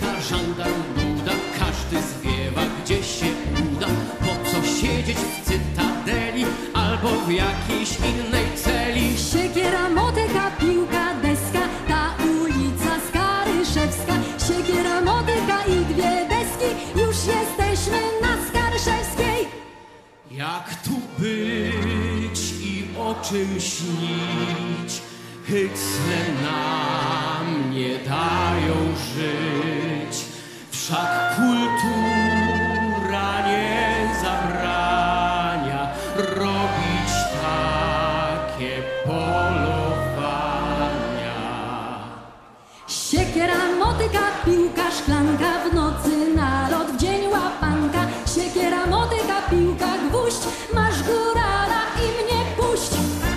policja, żandarm, buda, każdy zwiewa, gdzie się uda. Po co siedzieć w cytadeli albo w jakiejś innej celi? Siekiera, motyka, piłka, deska, ta ulica Skaryszewska. Siekiera, motyka i dwie deski, już jesteśmy na Skaryszewskiej. Jak tu być i o czym śnić? Hycle nam nie dają żyć. Wszak kultura nie zabrania robić takie polowania. Siekiera, motyka, piłka, szklanka, w nocy nalot, w dzień łapanka. Siekiera, motyka, piłka, gwóźdź, masz górala i mnie puść.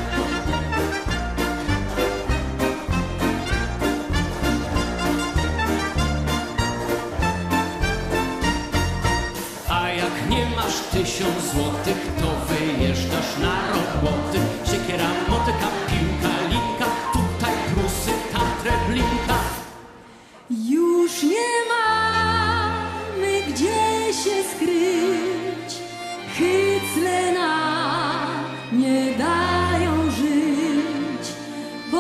A jak nie masz 1000 złotych, to wyjeżdżasz na roboty. Siekiera, motyka, piłka, linka, tutaj Prusy, tam Treblinka. Już nie mamy gdzie się skryć, hycle nam nie dają żyć. Po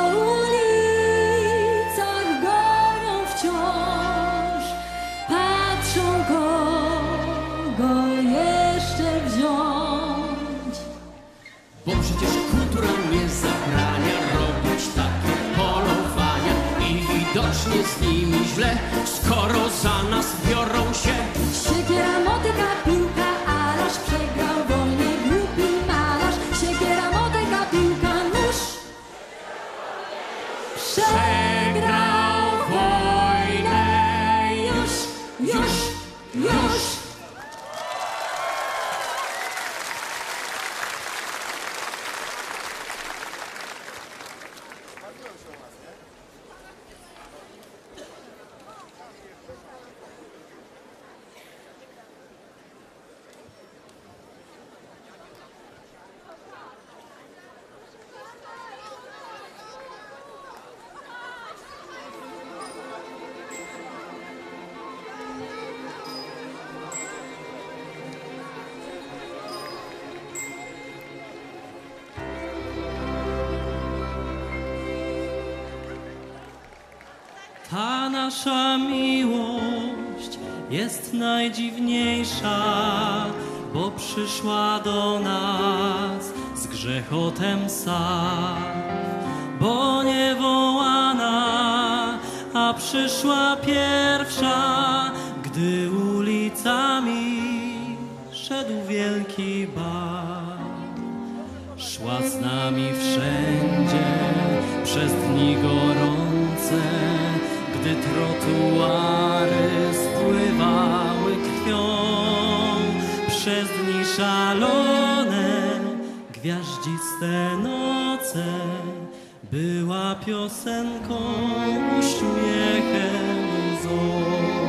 ulicach gonią wciąż, patrzą kogo jeszcze wziąć. Bo przecież kultura nie zabrania robić takie polowania. I widocznie z nimi źle, skoro za nas biorą się. Siekiera, motyka, piłka, Arasz przegrał wojnę, głupi malarz. Siekiera, motyka, piłka, nóż przegrał wojnę. Już. Ta nasza miłość jest najdziwniejsza, bo przyszła do nas z grzechotem sam. Bo nie wołana, a przyszła pierwsza, gdy ulicami szedł wielki bal. Szła z nami wszędzie przez dni gorące, gdy trotuary spływały krwią. Przez dni szalone, gwiaździste noce, była piosenką, uśmiechem, łzą.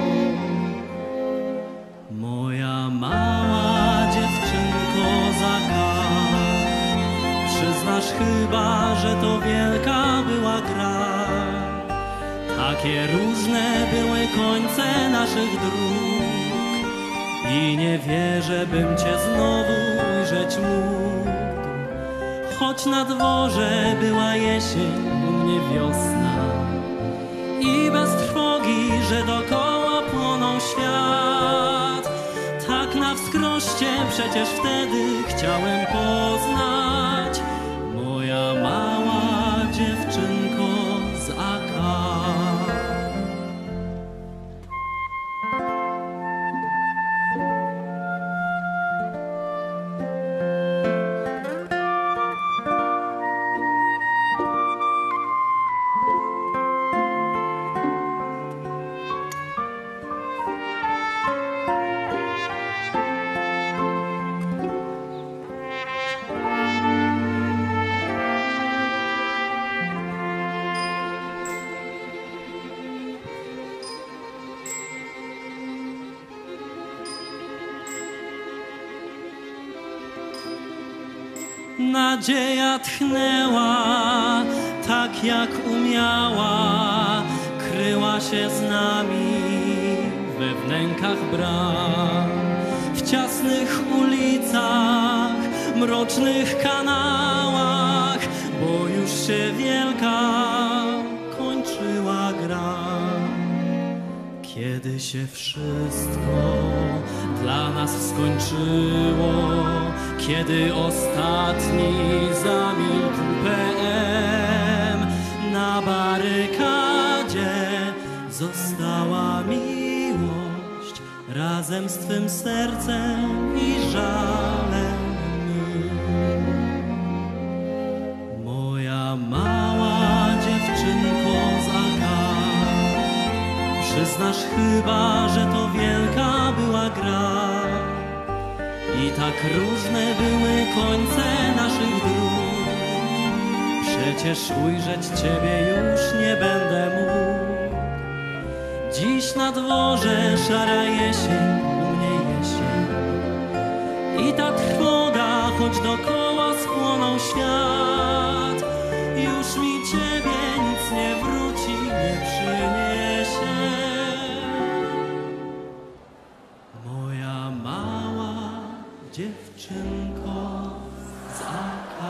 Moja mała dziewczynko Zaka, przyznasz chyba, że to wielka była gra. Takie różne były końce naszych dróg i nie wierzę, bym cię znowu ujrzeć mógł. Choć na dworze była jesień, u mnie wiosna i bez trwogi, że dokoła płonął świat. Tak na wskroście przecież wtedy chciałem poznać moja mała dziewczynko z Aka. Nadzieja tchnęła tak jak umiała, kryła Krzyżyła się z nami we wnękach bram, w ciasnych ulicach, mrocznych kanałach, bo już się wielka kończyła gra. Kiedy się wszystko dla nas skończyło, kiedy ostatni zamilkł PM, na barykadzie została miłość razem z twym sercem i żalem mym. Moja mała dziewczynko z AK, przyznasz chyba, że to wielka była gra i tak różne były końce naszych dróg. Przecież ujrzeć ciebie już nie będę mógł. Dziś na dworze szara jesień, u mnie jesień i ta trwoga, choć dokoła spłonął świat, już mi ciebie nic nie wróci, nie przyniesie. Moja mała dziewczynko z AK.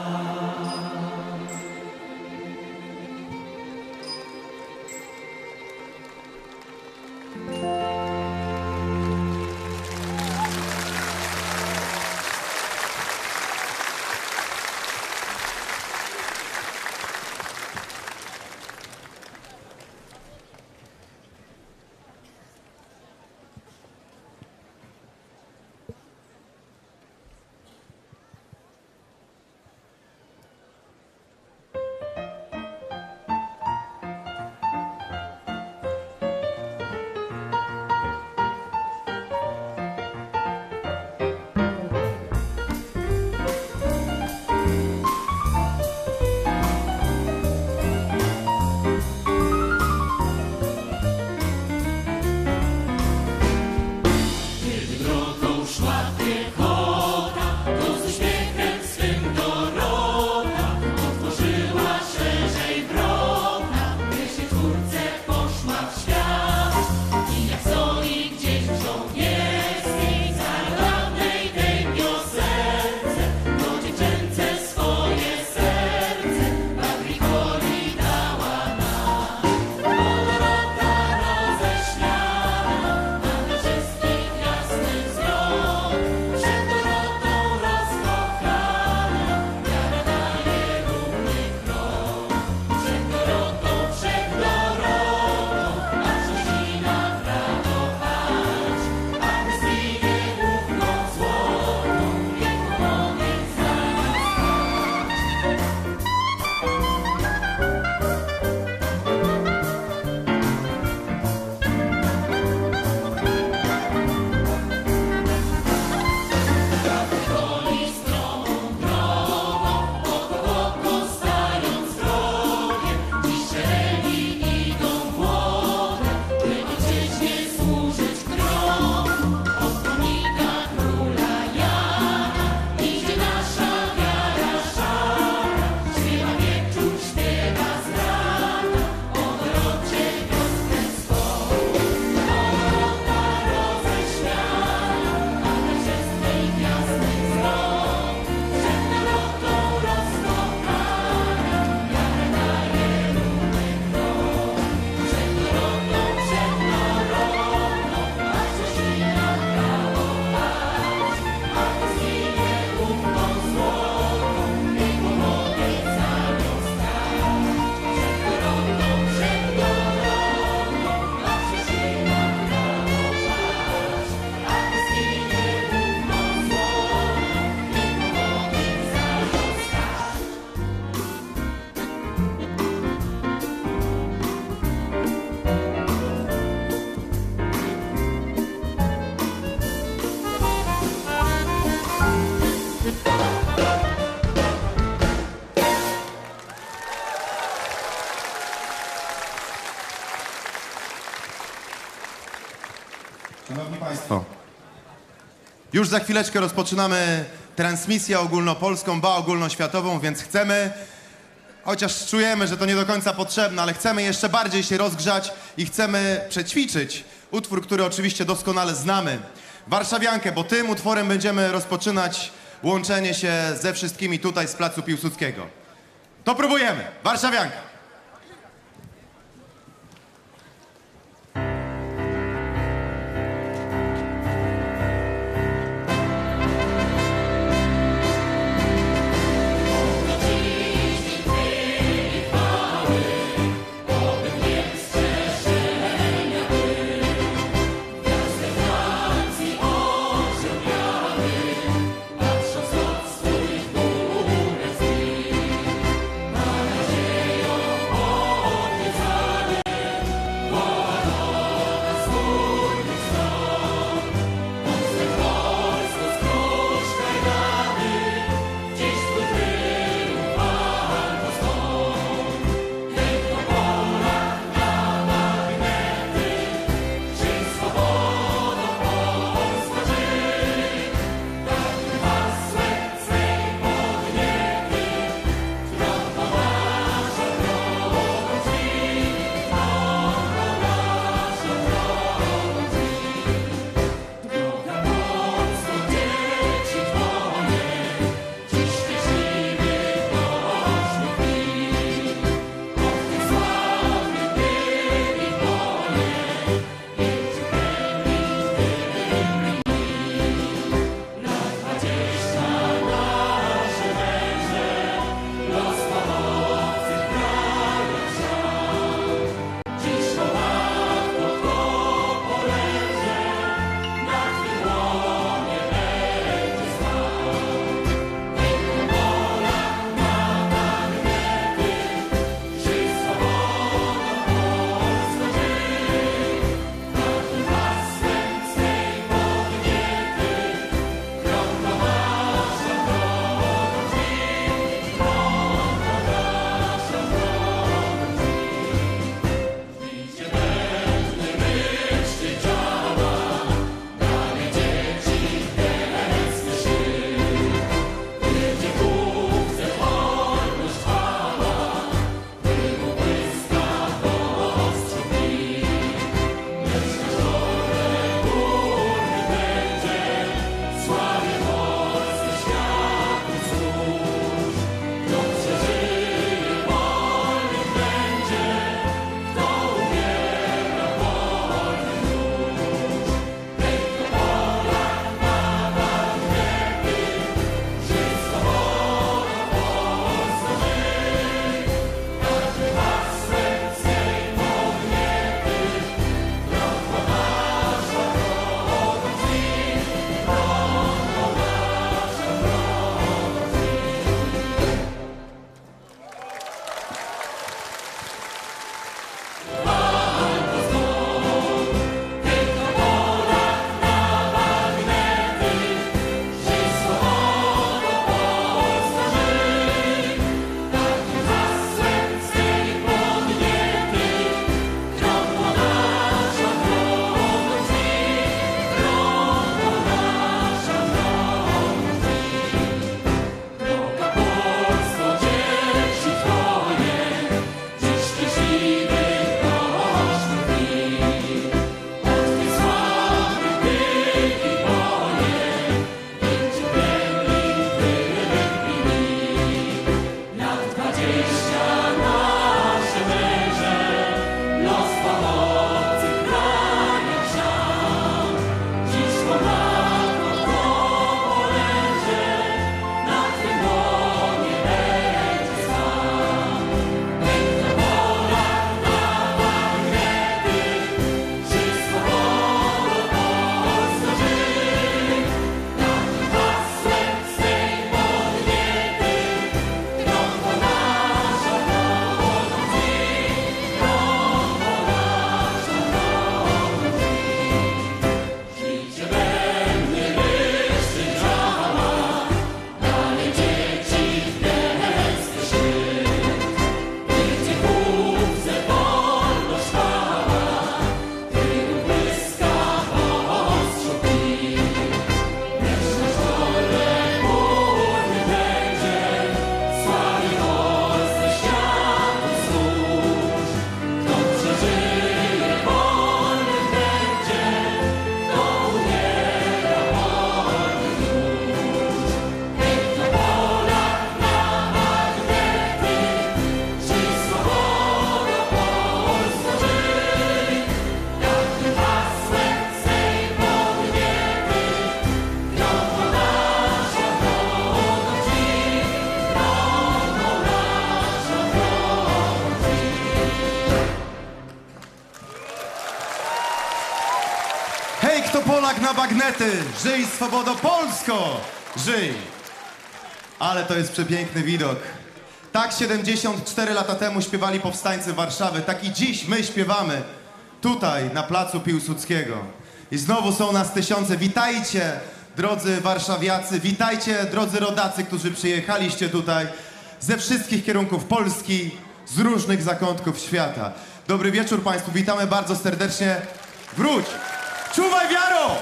Szanowni Państwo, już za chwileczkę rozpoczynamy transmisję ogólnopolską, ba ogólnoświatową, więc chcemy chociaż czujemy, że to nie do końca potrzebne, ale chcemy jeszcze bardziej się rozgrzać i chcemy przećwiczyć utwór, który oczywiście doskonale znamy. Warszawiankę, bo tym utworem będziemy rozpoczynać łączenie się ze wszystkimi tutaj z Placu Piłsudskiego. To próbujemy. Warszawianka. Patrząc od swoich murek z nich, ma nadzieję Tak na bagnety! Żyj swobodo Polsko! Żyj! Ale to jest przepiękny widok. Tak 74 lata temu śpiewali powstańcy Warszawy. Tak i dziś my śpiewamy tutaj, na placu Piłsudskiego. I znowu są nas tysiące. Witajcie, drodzy warszawiacy. Witajcie, drodzy rodacy, którzy przyjechaliście tutaj ze wszystkich kierunków Polski, z różnych zakątków świata. Dobry wieczór Państwu. Witamy bardzo serdecznie. Wróć! Czuwaj, wiaro!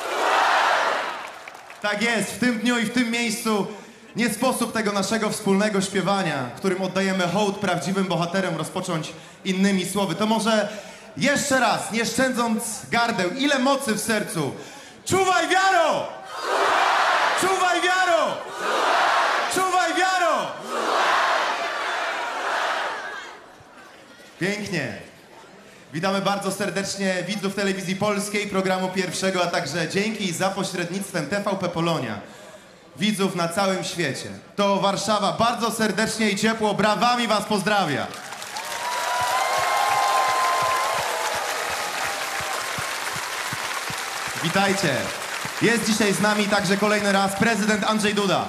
Tak jest, w tym dniu i w tym miejscu nie sposób tego naszego wspólnego śpiewania, którym oddajemy hołd prawdziwym bohaterom, rozpocząć innymi słowy. To może jeszcze raz, nie szczędząc gardeł, ile mocy w sercu. Czuwaj, wiaro! Czuwaj, wiaro! Czuwaj, wiaro! Pięknie. Witamy bardzo serdecznie widzów Telewizji Polskiej, programu pierwszego, a także dzięki za pośrednictwem TVP Polonia. Widzów na całym świecie. To Warszawa bardzo serdecznie i ciepło brawami was pozdrawia. Witajcie. Jest dzisiaj z nami także kolejny raz prezydent Andrzej Duda.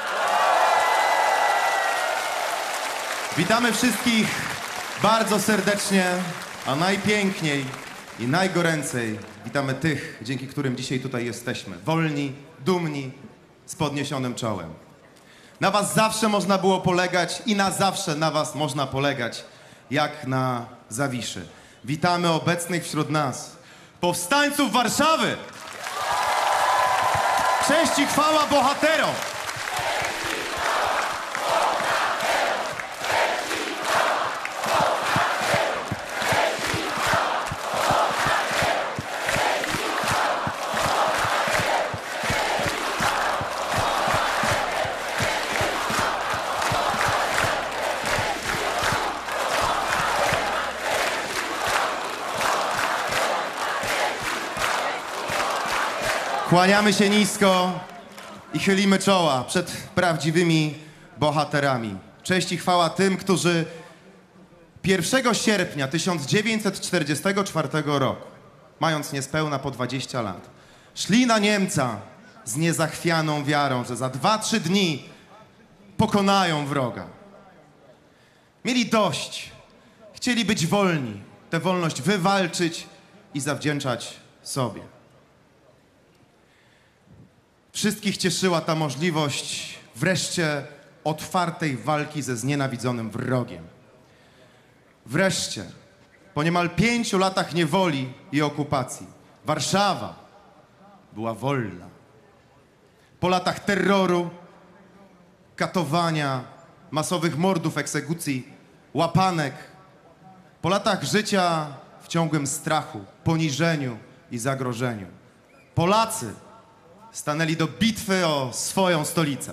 Witamy wszystkich bardzo serdecznie, a najpiękniej i najgoręcej witamy tych, dzięki którym dzisiaj tutaj jesteśmy. Wolni, dumni, z podniesionym czołem. Na was zawsze można było polegać i na zawsze na was można polegać, jak na Zawiszy. Witamy obecnych wśród nas powstańców Warszawy! Cześć i chwała bohaterom! Kłaniamy się nisko i chylimy czoła przed prawdziwymi bohaterami. Cześć i chwała tym, którzy 1 sierpnia 1944 roku, mając niespełna po 20 lat, szli na Niemca z niezachwianą wiarą, że za 2-3 dni pokonają wroga. Mieli dość, chcieli być wolni, tę wolność wywalczyć i zawdzięczać sobie. Wszystkich cieszyła ta możliwość wreszcie otwartej walki ze znienawidzonym wrogiem. Wreszcie, po niemal 5 latach niewoli i okupacji, Warszawa była wolna. Po latach terroru, katowania, masowych mordów, egzekucji, łapanek, po latach życia w ciągłym strachu, poniżeniu i zagrożeniu, Polacy stanęli do bitwy o swoją stolicę.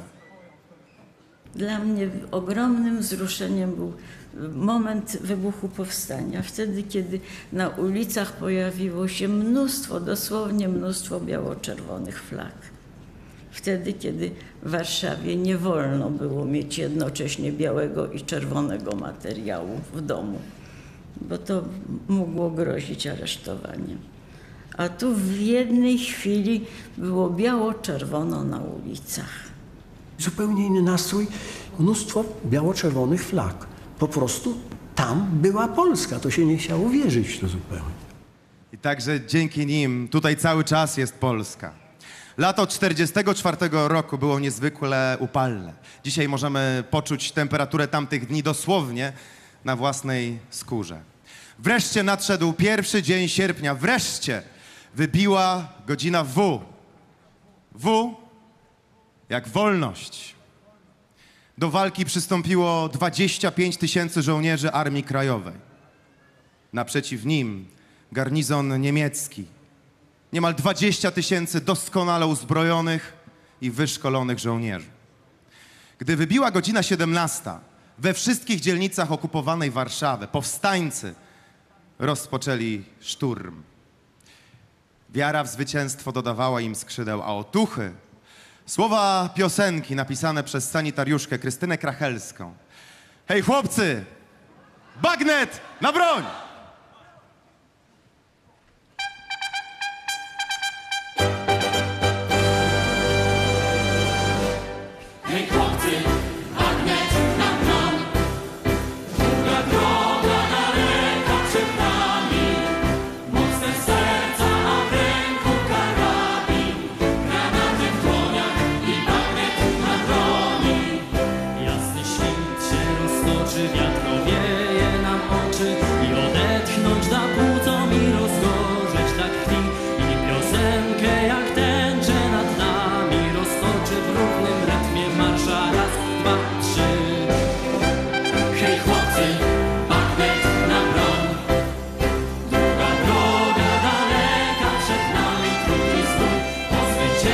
Dla mnie ogromnym wzruszeniem był moment wybuchu powstania. Wtedy, kiedy na ulicach pojawiło się mnóstwo, dosłownie mnóstwo biało-czerwonych flag. Wtedy, kiedy w Warszawie nie wolno było mieć jednocześnie białego i czerwonego materiału w domu, bo to mogło grozić aresztowaniem. A tu w jednej chwili było biało-czerwono na ulicach. Zupełnie inny nastrój, mnóstwo biało-czerwonych flag. Po prostu tam była Polska, to się nie chciało wierzyć w to zupełnie. I także dzięki nim tutaj cały czas jest Polska. Lato 1944 roku było niezwykle upalne. Dzisiaj możemy poczuć temperaturę tamtych dni dosłownie na własnej skórze. Wreszcie nadszedł pierwszy dzień sierpnia. Wreszcie wybiła godzina W. W jak wolność. Do walki przystąpiło 25 000 żołnierzy Armii Krajowej. Naprzeciw nim garnizon niemiecki. Niemal 20 000 doskonale uzbrojonych i wyszkolonych żołnierzy. Gdy wybiła godzina 17, we wszystkich dzielnicach okupowanej Warszawy powstańcy rozpoczęli szturm. Wiara w zwycięstwo dodawała im skrzydeł, a otuchy słowa piosenki napisane przez sanitariuszkę Krystynę Krachelską. Hej chłopcy, bagnet na broń!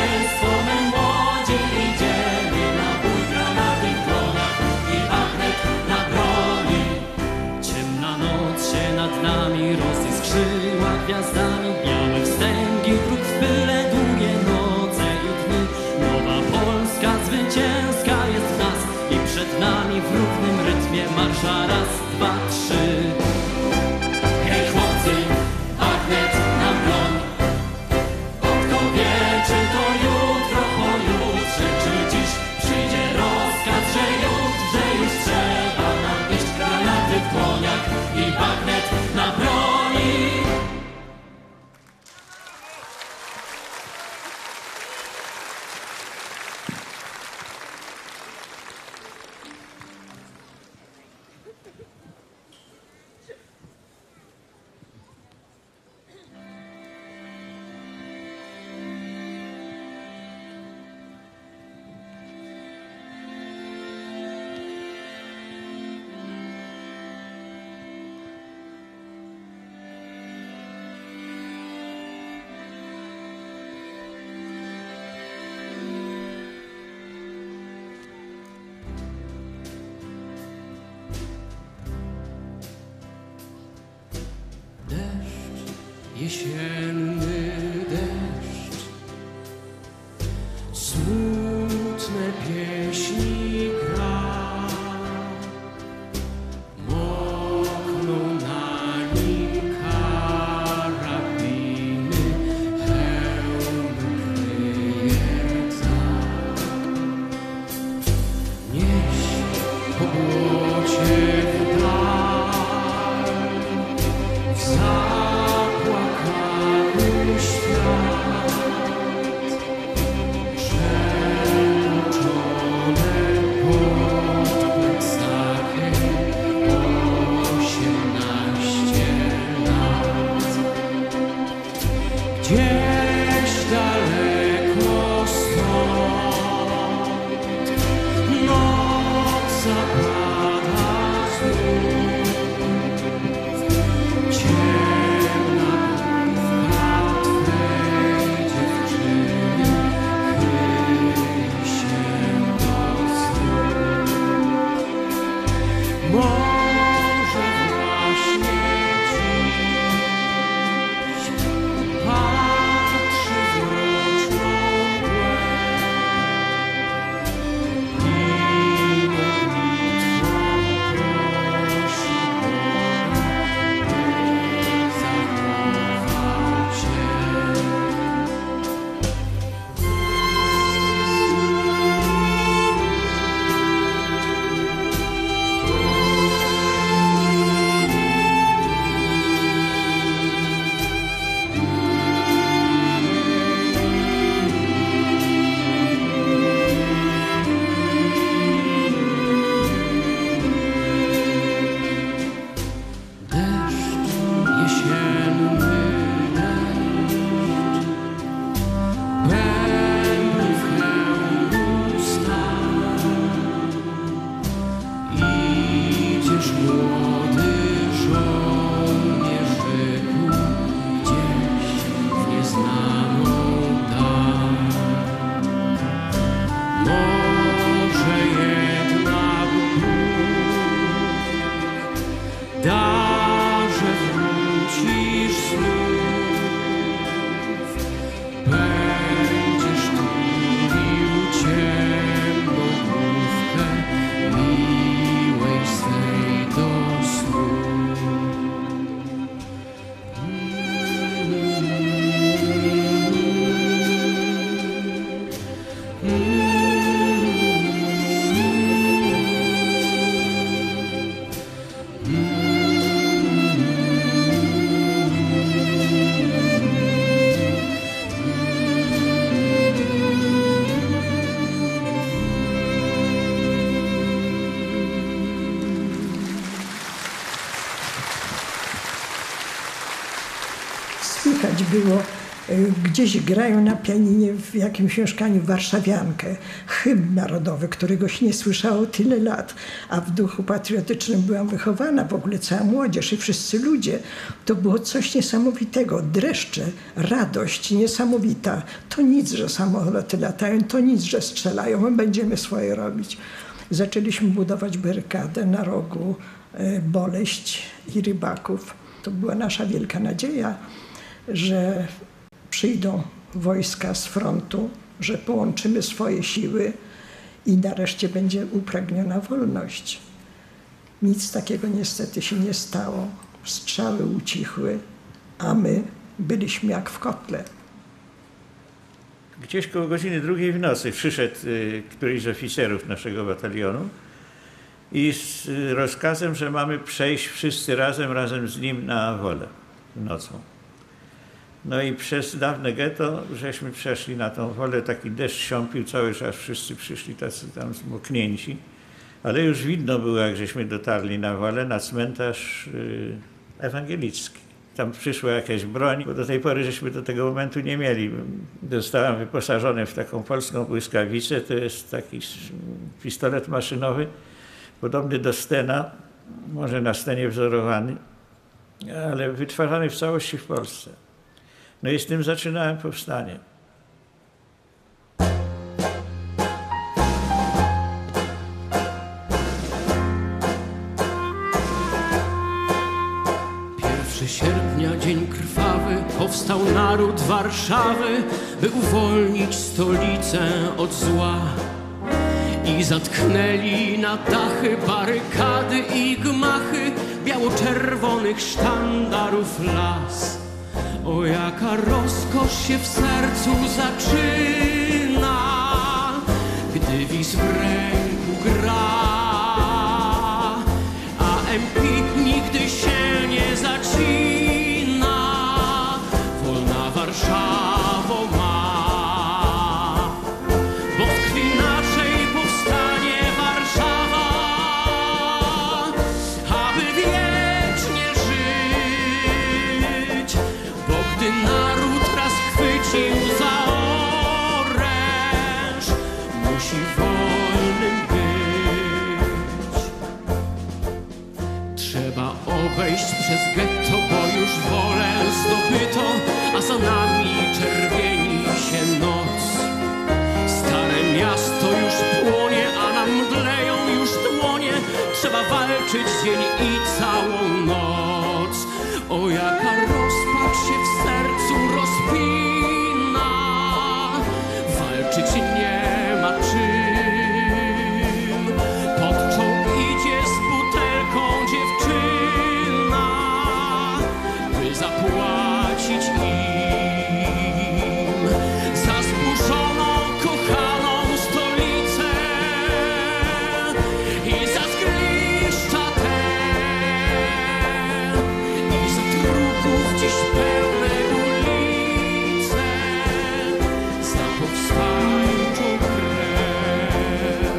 społeczeństwo, my młodzi idziemy na bój, granaty w dłoniach i bagnet na broni. Ciemna noc się nad nami roziskrzyła gwiazdami, białe wstęgi dróg w pyle, długie noce i dni. Nowa Polska zwycięska jest w nas i przed nami w równym rytmie marsza raz, dwa, trzy. Hej chłopcy, bagnet na broń. Kto wie, czy to jutro, pojutrze, czy dziś przyjdzie rozkaz, że już trzeba nam iść, granaty w dłoniach i bagnet na broni. Jesienny deszcz, smutne pieśni gra, mokną na nim karabiny, hełmy kryje rdza. Nieś po błocie w dal, w zapłakany świat, przemoczone pod pleczakiem 18 lat. Gdzieś daleko stąd noc zapada znów. Ciemna główka twej dziewczyny chyli się do snu. Może właśnie dziś patrzy w mroczną mgłę i modlitwą prosi Boga, zachował cię. Deszcz jesienny, deszcz bębny w hełmu stan. Idziesz młody żołnierzyku, gdzieś w nieznaną dal. Może jednak Bóg da, że wrócisz znów. Będziesz tulił ciemną główkę miłej swej do snu. Słychać było Gdzieś grają na pianinie w jakimś mieszkaniu warszawiankę, hymn narodowy, któregoś nie słyszało tyle lat, a w duchu patriotycznym byłam wychowana, w ogóle cała młodzież i wszyscy ludzie. To było coś niesamowitego, dreszcze, radość niesamowita. To nic, że samoloty latają, to nic, że strzelają, my będziemy swoje robić. Zaczęliśmy budować barykadę na rogu Boleść i Rybaków. To była nasza wielka nadzieja, że przyjdą wojska z frontu, że połączymy swoje siły i nareszcie będzie upragniona wolność. Nic takiego niestety się nie stało. Strzały ucichły, a my byliśmy jak w kotle. Gdzieś koło godziny 2 w nocy przyszedł któryś z oficerów naszego batalionu i z rozkazem, że mamy przejść wszyscy razem z nim na Wolę nocą. No i przez dawne getto żeśmy przeszli na tą Wolę, taki deszcz siąpił cały czas, wszyscy przyszli tacy tam zmoknięci, ale już widno było, jak żeśmy dotarli na Wolę, na cmentarz ewangelicki. Tam przyszła jakaś broń, bo do tej pory żeśmy do tego momentu nie mieli. Zostałem wyposażony w taką polską błyskawicę, to jest taki pistolet maszynowy, podobny do Stena, może na Stenie wzorowany, ale wytwarzany w całości w Polsce. No i z tym zaczynałem powstanie. Sierpnia, dzień krwawy, powstał naród Warszawy, by uwolnić stolicę od zła. I zatknęli na dachy barykady i gmachy biało-czerwonych sztandarów las. O, jaka rozkosz się w sercu zaczyna, gdy wiz w ręku gra, a Empik nigdy się nie zacina. Wolna Warszawo ma, bo w krwi naszej powstanie Warszawa, aby wiecznie żyć. Bo gdy naród raz chwycił za oręż, musi wolnym być. Trzeba obejść przez getto, bo już wolę zdobyto, a za nami czerwieni się noc. Stare miasto już płonie, a nam mdleją już dłonie. Trzeba walczyć dzień i całą noc. O, jaka rozpacz się w sercu rozpina, walczyć nie ma czym. Pod czołg idzie z butelką dziewczyna, by zapłacić im za zburzoną, kochaną stolicę i za zgliszcza te, i za trupów dziś pełne ulice, za powstańczą krew.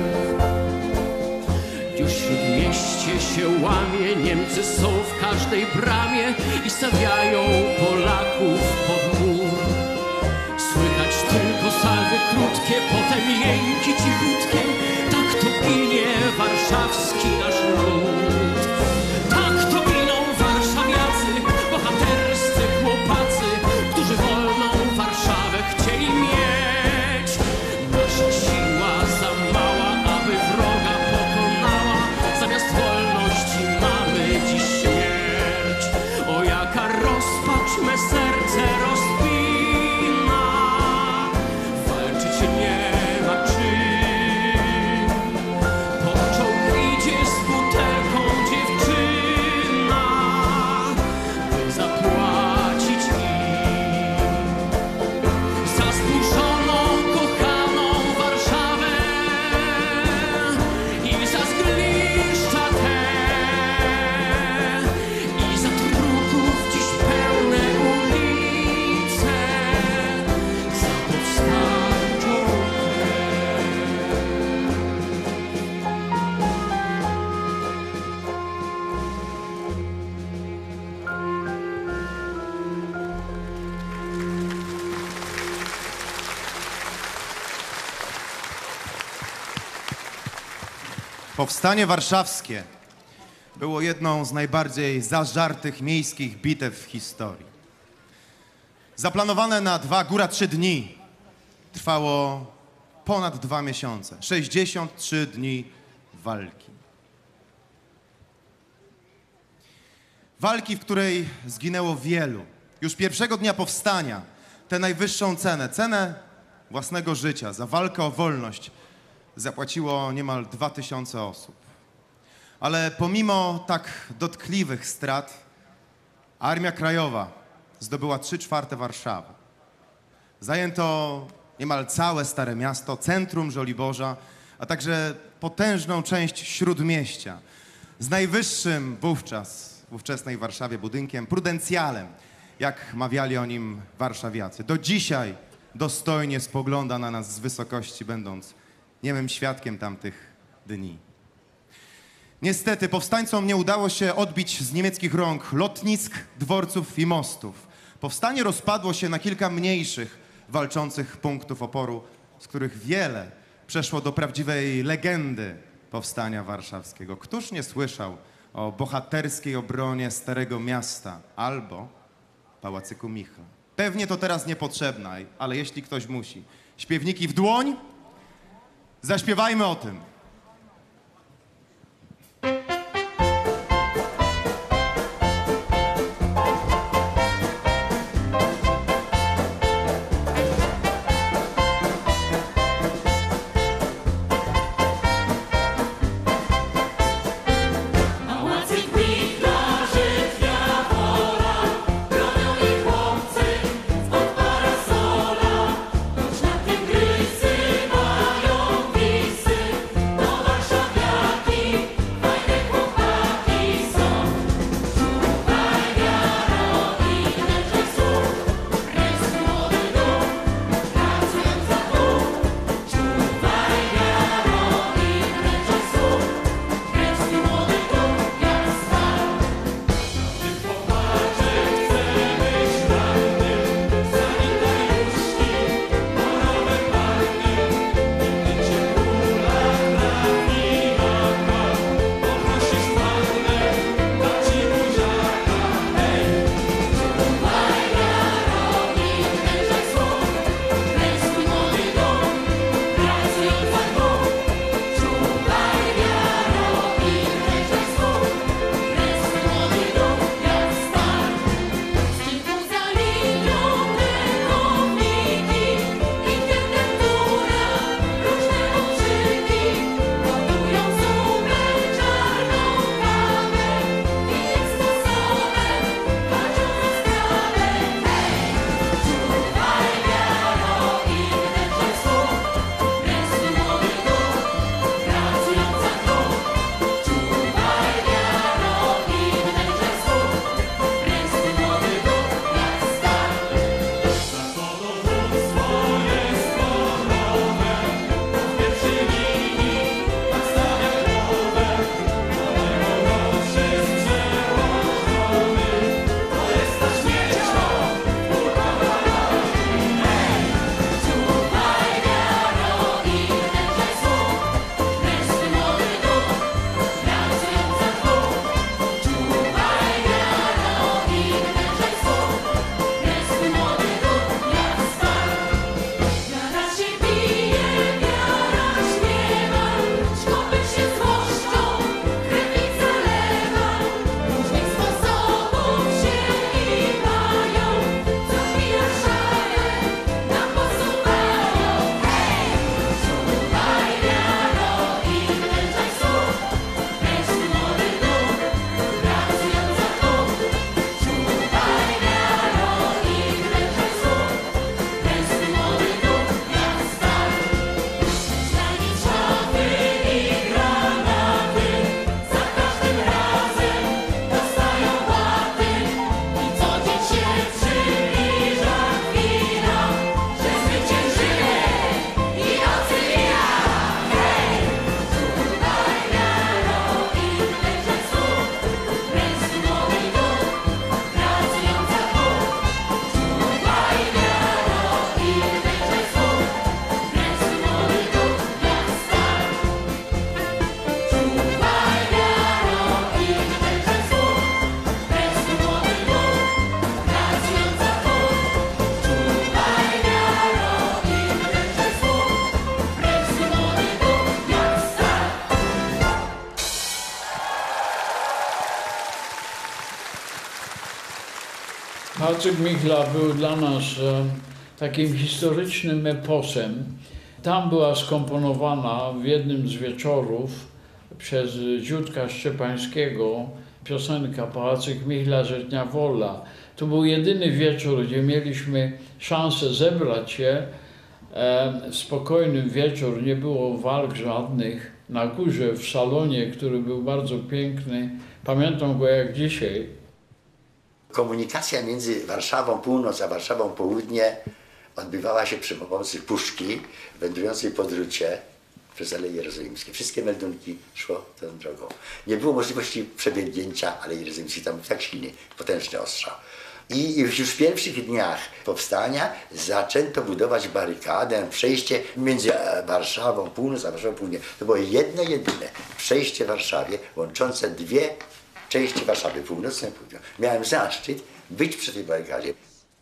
Już śródmieście się łamie, Niemcy są w każdej bramie i stawiają Polaków pod mur. Słychać tylko salwy krótkie, potem jęki cichutkie. Tak to ginie warszawski nasz lud. Tak to giną warszawiacy, bohaterscy chłopacy, którzy wolną Warszawę chcieli mieć. Nasza siła za mała, aby wroga pokonała. Zamiast wolności mamy dziś śmierć. O, jaka rozpacz me serce rozpina, Powstanie warszawskie było jedną z najbardziej zażartych miejskich bitew w historii. Zaplanowane na 2, góra 3 dni, trwało ponad 2 miesiące. 63 dni walki. Walki, w której zginęło wielu. Już pierwszego dnia powstania tę najwyższą cenę własnego życia za walkę o wolność zapłaciło niemal 2000 osób. Ale pomimo tak dotkliwych strat Armia Krajowa zdobyła 3/4 Warszawy. Zajęto niemal całe Stare Miasto, centrum Żoliborza, a także potężną część Śródmieścia z najwyższym wówczas w ówczesnej Warszawie budynkiem Prudencjalem, jak mawiali o nim warszawiacy. Do dzisiaj dostojnie spogląda na nas z wysokości, będąc niemym świadkiem tamtych dni. Niestety powstańcom nie udało się odbić z niemieckich rąk lotnisk, dworców i mostów. Powstanie rozpadło się na kilka mniejszych, walczących punktów oporu, z których wiele przeszło do prawdziwej legendy Powstania Warszawskiego. Któż nie słyszał o bohaterskiej obronie Starego Miasta albo Pałacyku Michla? Pewnie to teraz niepotrzebne, ale jeśli ktoś musi. Śpiewniki w dłoń, zaśpiewajmy o tym. Noczne tygrysy mają wisy, Pałacyk Michla był dla nas takim historycznym eposem. Tam była skomponowana w jednym z wieczorów przez Ziutka Szczepańskiego piosenka Pałacyk Michla, że dnia wola. To był jedyny wieczór, gdzie mieliśmy szansę zebrać się. Spokojny wieczór, nie było walk żadnych. Na górze, w salonie, który był bardzo piękny. Pamiętam go jak dzisiaj. Komunikacja między Warszawą Północ a Warszawą Południe odbywała się przy pomocy puszki wędrującej po drucie przez Aleje Jerozolimskie. Wszystkie meldunki szło tą drogą. Nie było możliwości przebiegnięcia Alei Jerozolimskiej, tam był tak silny, potężny ostrzał. I już w pierwszych dniach powstania zaczęto budować barykadę, przejście między Warszawą Północ a Warszawą Południe. To było jedno, jedyne przejście w Warszawie łączące dwie części Warszawy, północną i południową. Miałem zaszczyt być przy tej barykadzie.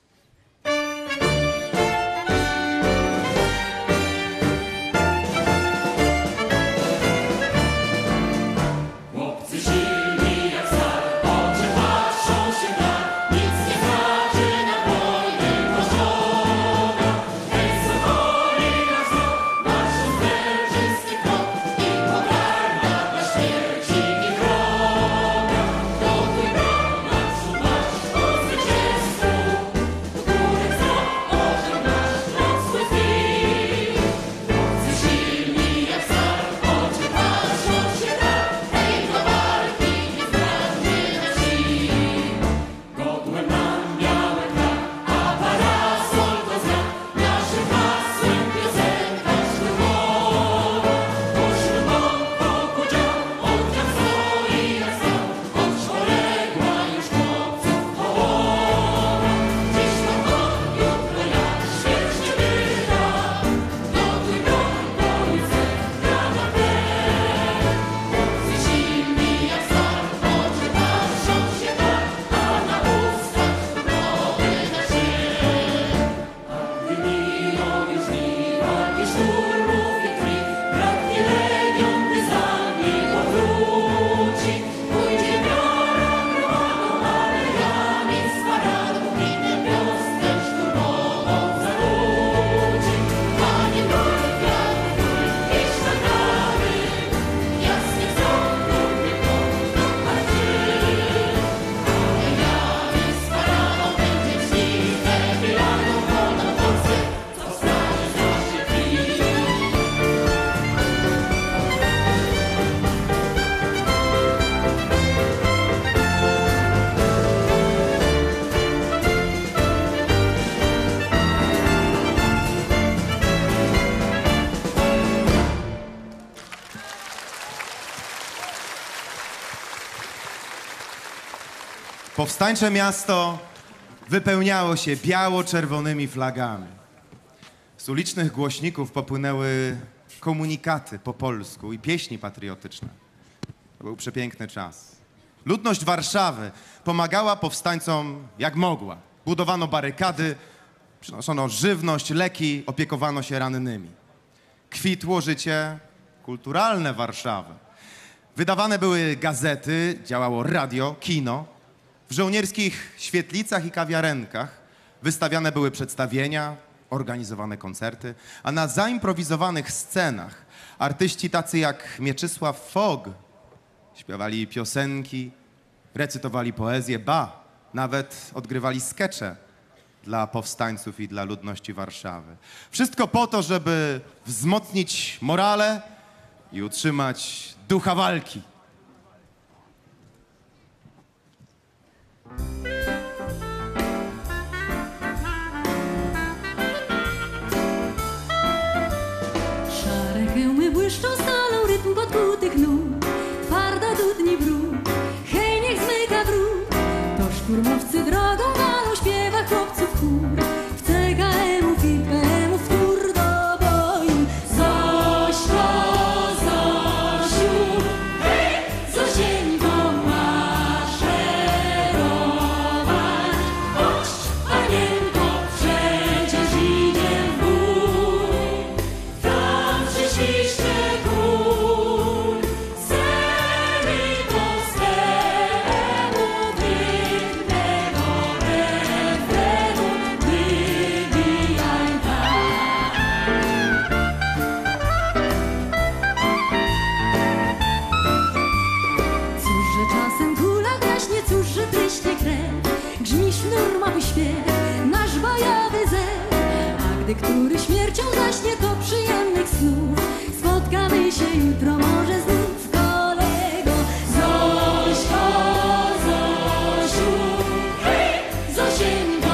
Powstańcze miasto wypełniało się biało-czerwonymi flagami. Z ulicznych głośników popłynęły komunikaty po polsku i pieśni patriotyczne. To był przepiękny czas. Ludność Warszawy pomagała powstańcom jak mogła. Budowano barykady, przynoszono żywność, leki, opiekowano się rannymi. Kwitło życie kulturalne Warszawy. Wydawane były gazety, działało radio, kino. W żołnierskich świetlicach i kawiarenkach wystawiane były przedstawienia, organizowane koncerty, a na zaimprowizowanych scenach artyści tacy jak Mieczysław Fogg śpiewali piosenki, recytowali poezję, ba, nawet odgrywali skecze dla powstańców i dla ludności Warszawy. Wszystko po to, żeby wzmocnić morale i utrzymać ducha walki. Szare hełmy błyszczą stalą, rytm podkutych nóg. Twardo dudni wróg, hej, niech zmyka wróg. To szturmowcy drogą walą, śpiewa chłopców chór. W CKM-ów i PM-ów wtór do boju. Zośko, Zosiu, hej, Zosieńko, maszerować. Chodź, panienko, przecież idzie w bój. Tam przy świście kul, seny polskiemu pięknego refrenu. snów. Spotkamy się jutro może znów, kolego. Zośko, Zosiu, hej! Zosieńko,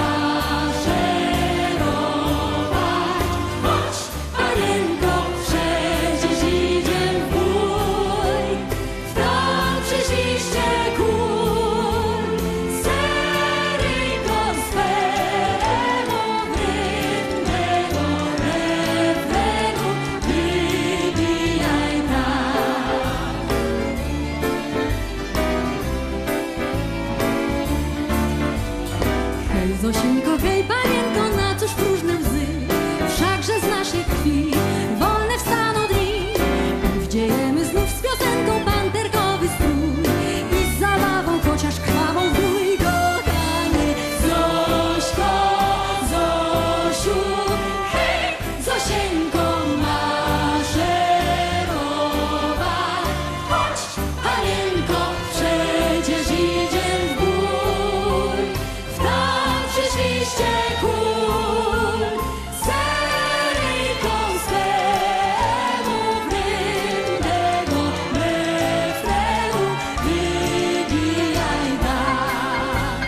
maszerować. Chodź, panienko, przecież idzie w bój. W tam przyśliście kul, seryjko swemu wrynnego refrenu wybijaj tak. Hej Zosieńko, hej panienko, na cóż próżne łzy? Wszakże z naszej krwi wolne wstaną dni. Wdziejemy znów z piosenką panterkowy strój i z zabawą, chociaż krwawą wrój, kochanie. Zośko, Zosiu, hej! Zosieńko, maszerować. Chodź, panienko, przecież idzie w bój. W tam przyszliście kul, seryjką swemu wrynnego refrenu wybijaj tak.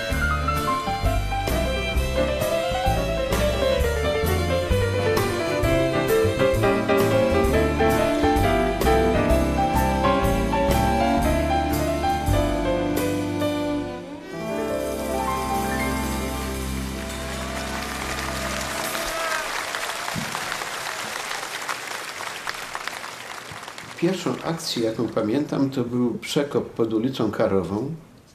Pierwszą akcję, jaką pamiętam, to był przekop pod ulicą Karową,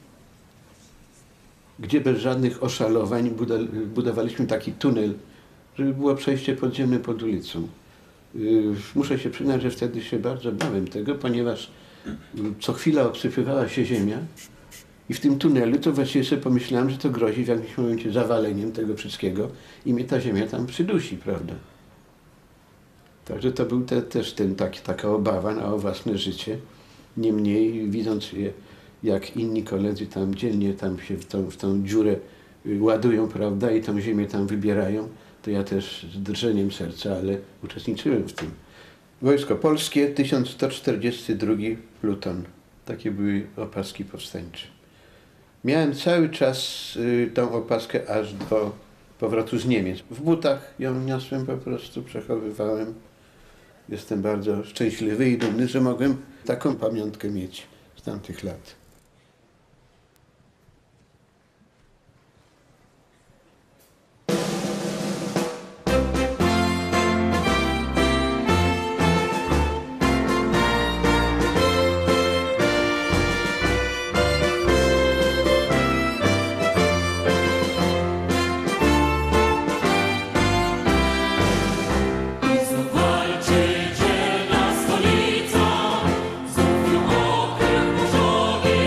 gdzie bez żadnych oszalowań budowaliśmy taki tunel, żeby było przejście podziemne pod ulicą. Muszę się przyznać, że wtedy się bardzo bałem tego, ponieważ co chwila obsypywała się ziemia i w tym tunelu to właściwie sobie pomyślałem, że to grozi w jakimś momencie zawaleniem tego wszystkiego i mnie ta ziemia tam przydusi, prawda? Także to był też taka obawa o własne życie. Niemniej widząc, jak inni koledzy tam dzielnie tam się w tą dziurę ładują, prawda, i tą ziemię tam wybierają, to ja też z drżeniem serca, ale uczestniczyłem w tym. Wojsko Polskie, 1142 pluton. Takie były opaski powstańcze. Miałem cały czas tą opaskę aż do powrotu z Niemiec. W butach ją niosłem po prostu, przechowywałem. Jestem bardzo szczęśliwy i dumny, że mogłem taką pamiątkę mieć z tamtych lat. Słuchajcie, dzielna stolica, znów ją okręt burzowy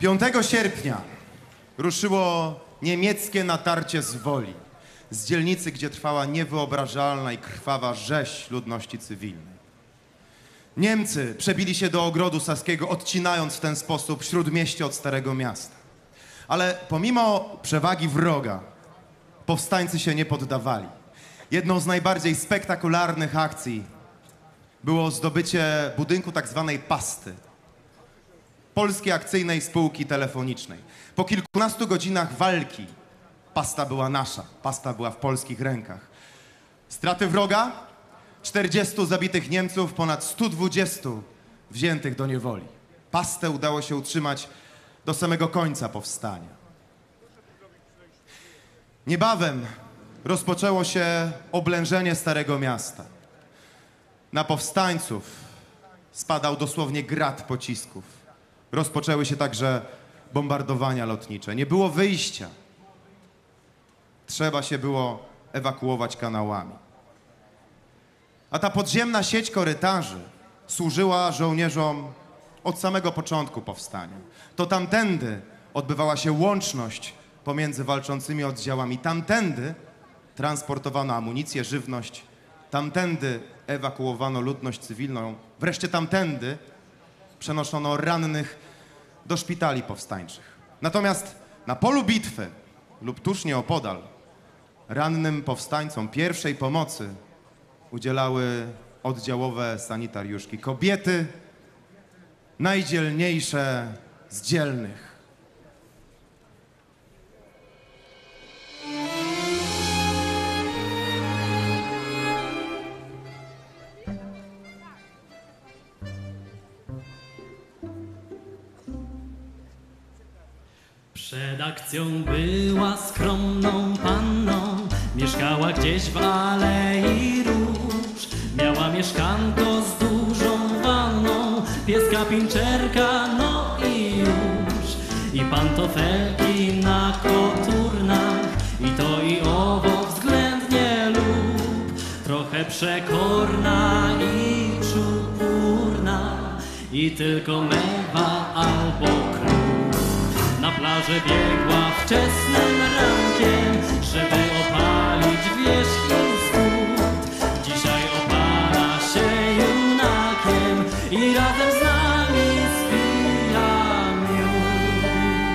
5 sierpnia ruszyło niemieckie natarcie z Woli, z dzielnicy, gdzie trwała niewyobrażalna i krwawa rzeź ludności cywilnej. Niemcy przebili się do Ogrodu Saskiego, odcinając w ten sposób śródmieście od Starego Miasta. Ale pomimo przewagi wroga, powstańcy się nie poddawali. Jedną z najbardziej spektakularnych akcji było zdobycie budynku tak zwanej Pasty, Polskiej Akcyjnej Spółki Telefonicznej. Po kilkunastu godzinach walki Pasta była nasza, Pasta była w polskich rękach. Straty wroga? 40 zabitych Niemców, ponad 120 wziętych do niewoli. Pastę udało się utrzymać do samego końca powstania. Niebawem rozpoczęło się oblężenie Starego Miasta. Na powstańców spadał dosłownie grad pocisków. Rozpoczęły się także bombardowania lotnicze. Nie było wyjścia. Trzeba się było ewakuować kanałami. A ta podziemna sieć korytarzy służyła żołnierzom od samego początku powstania. To tamtędy odbywała się łączność pomiędzy walczącymi oddziałami. Tamtędy transportowano amunicję, żywność. Tamtędy ewakuowano ludność cywilną. Wreszcie tamtędy przenoszono rannych do szpitali powstańczych. Natomiast na polu bitwy lub tuż nieopodal rannym powstańcom pierwszej pomocy udzielały oddziałowe sanitariuszki. Kobiety najdzielniejsze z dzielnych. Przed akcją była skromną panną, mieszkała gdzieś w Alei Róż. Miała mieszkanko z dużą wanną, pieska pinczerka, no i już. I pantofelki na koturnach, i to i owo względnie lub. Trochę przekorna i czupurna, i tylko mewa albo krób. Na plażę biegła wczesnym rankiem, żeby opalić wierzch i zgód. Dzisiaj opala się junakiem i razem z nami spija miód.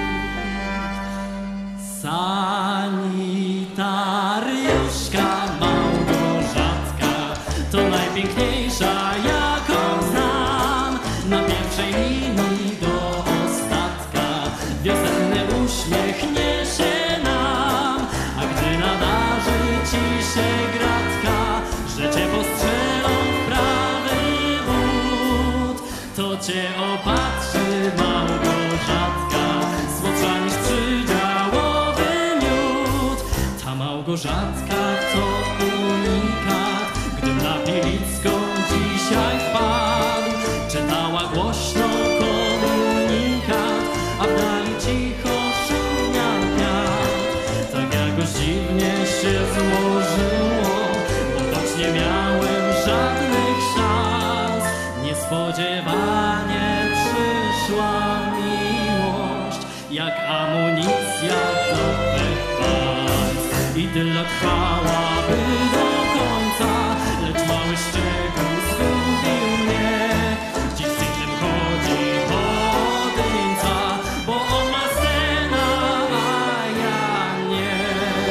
Sanitariuszka Małgorzatka to najpiękniejsza, jaką znam. Na pierwszej linii do wiosenny uśmiech niesie nam, a gdy nadarzy ci się gratka, że cię postrzelą w prawy but, to cię opatrzy Małgorzatka, słodsza niż przydziałowy miód. Ta Małgorzatka to unikat, gdym na Pilicką dzisiaj wpadł, czytała głośno komunikat, a w dali cicho szumniał wiatr. Tak jakoś dziwnie się złożyło, bo choć nie miałem żadnych szans, niespodziewanie przyszła miłość, jak amunicja do wehwans. Idylla trwałaby do końca, lecz mały szczegół zgubił mnie. Dziś z innym chodzi pojedyńca, bo on ma syna, a ja nie.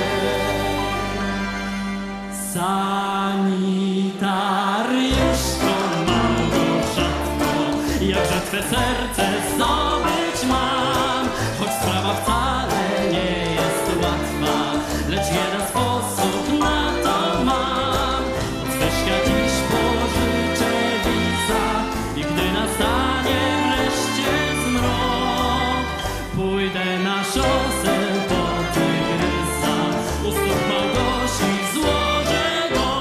Sanitariuszko Małgorzatko, jakże twe serce zdobyć mam, choć sprawa wcale nie jest łatwa, lecz jeden sposób na to mam. Od Zbyszka dziś pożyczę wiza i gdy nastanie wreszcie zmrok, pójdę na szosę po Tygrysa, u stóp Małgosi złożę go.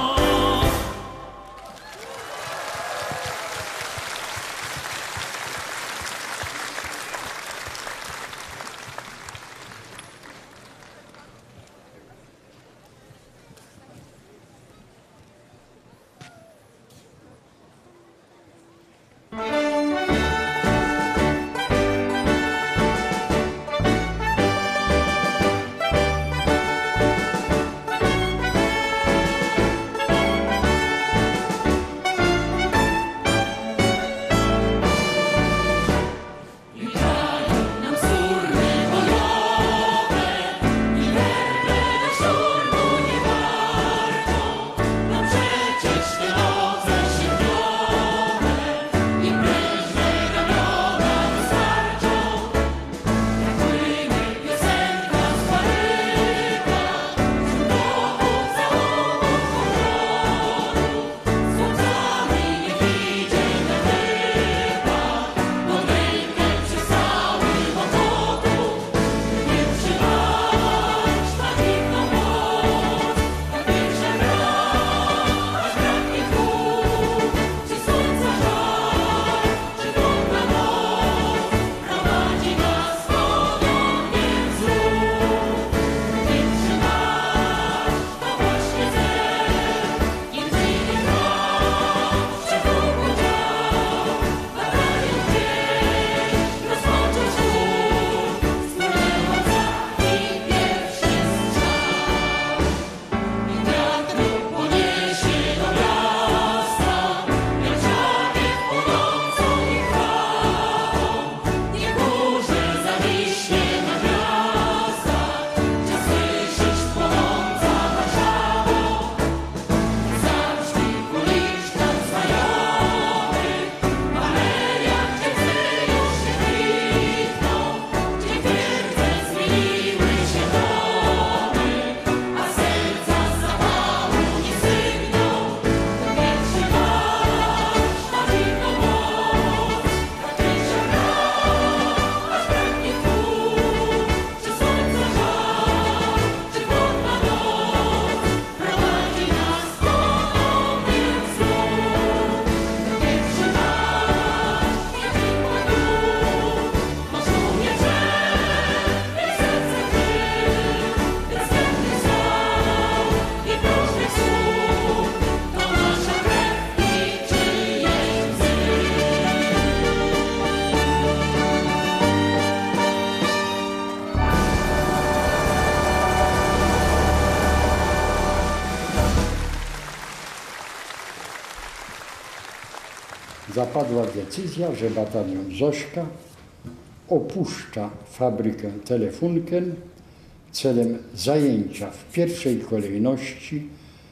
zapadła decyzja, że batalion Zośka opuszcza fabrykę Telefunken celem zajęcia w pierwszej kolejności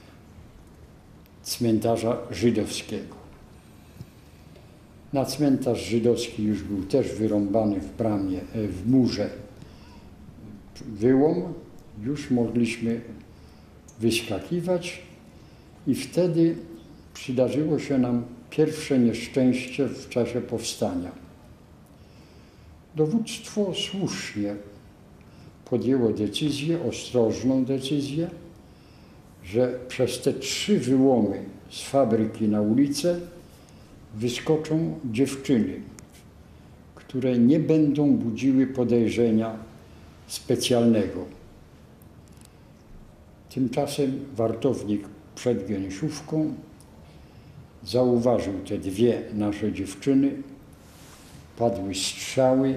cmentarza żydowskiego. Na cmentarz żydowski już był też wyrąbany w murze wyłom. Już mogliśmy wyskakiwać i wtedy przydarzyło się nam pierwsze nieszczęście w czasie powstania. Dowództwo słusznie podjęło decyzję, ostrożną decyzję, że przez te 3 wyłomy z fabryki na ulicę wyskoczą dziewczyny, które nie będą budziły podejrzenia specjalnego. Tymczasem wartownik przed gęsiówką zauważył te 2 nasze dziewczyny, padły strzały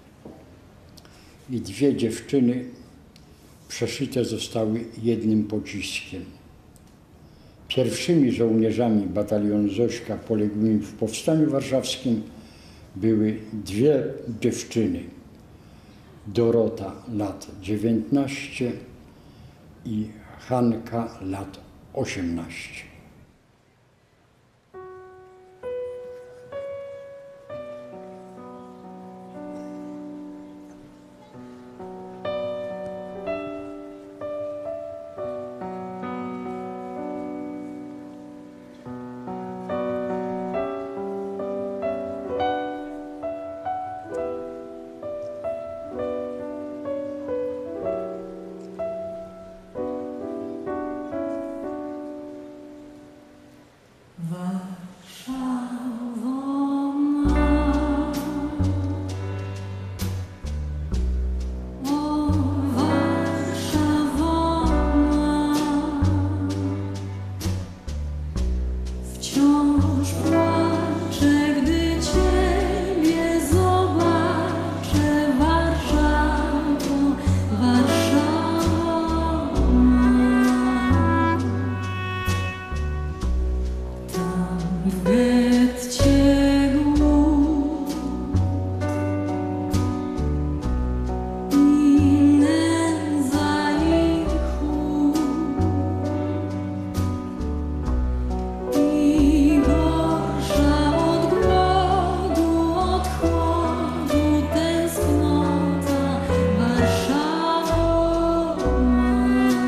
i 2 dziewczyny przeszyte zostały jednym pociskiem. Pierwszymi żołnierzami batalionu Zośka poległymi w Powstaniu Warszawskim były 2 dziewczyny. Dorota lat 19 i Hanka lat 18.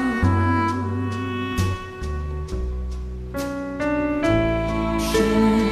Przed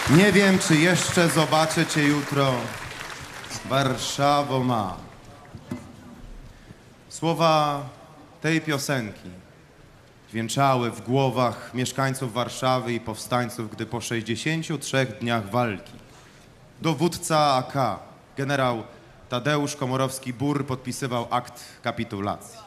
Nie wiem, czy jeszcze zobaczę cię jutro, Warszawo ma. Słowa tej piosenki dźwięczały w głowach mieszkańców Warszawy i powstańców, gdy po 63 dniach walki dowódca AK, generał Tadeusz Komorowski-Bur, podpisywał akt kapitulacji.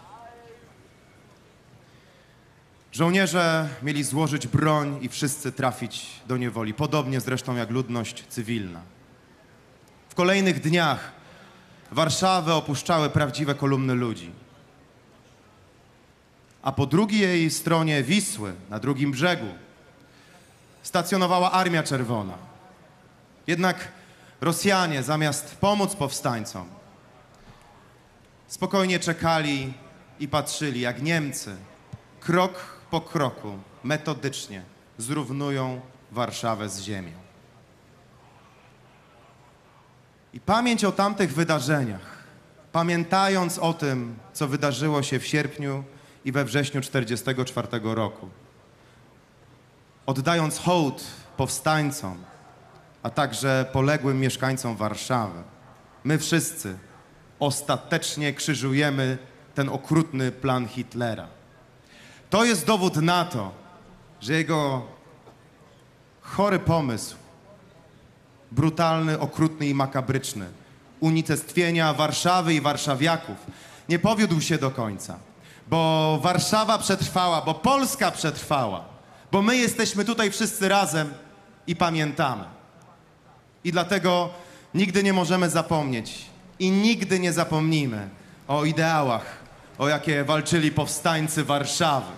Żołnierze mieli złożyć broń i wszyscy trafić do niewoli, podobnie zresztą jak ludność cywilna. W kolejnych dniach Warszawę opuszczały prawdziwe kolumny ludzi. A po drugiej stronie Wisły, na drugim brzegu, stacjonowała Armia Czerwona. Jednak Rosjanie, zamiast pomóc powstańcom, spokojnie czekali i patrzyli, jak Niemcy krok po kroku, metodycznie zrównują Warszawę z ziemią. I pamięć o tamtych wydarzeniach, pamiętając o tym, co wydarzyło się w sierpniu i we wrześniu 1944 roku, oddając hołd powstańcom, a także poległym mieszkańcom Warszawy, my wszyscy ostatecznie krzyżujemy ten okrutny plan Hitlera. To jest dowód na to, że jego chory pomysł, brutalny, okrutny i makabryczny, unicestwienia Warszawy i warszawiaków, nie powiódł się do końca. Bo Warszawa przetrwała, bo Polska przetrwała, bo my jesteśmy tutaj wszyscy razem i pamiętamy. I dlatego nigdy nie możemy zapomnieć i nigdy nie zapomnimy o ideałach, o jakie walczyli powstańcy Warszawy.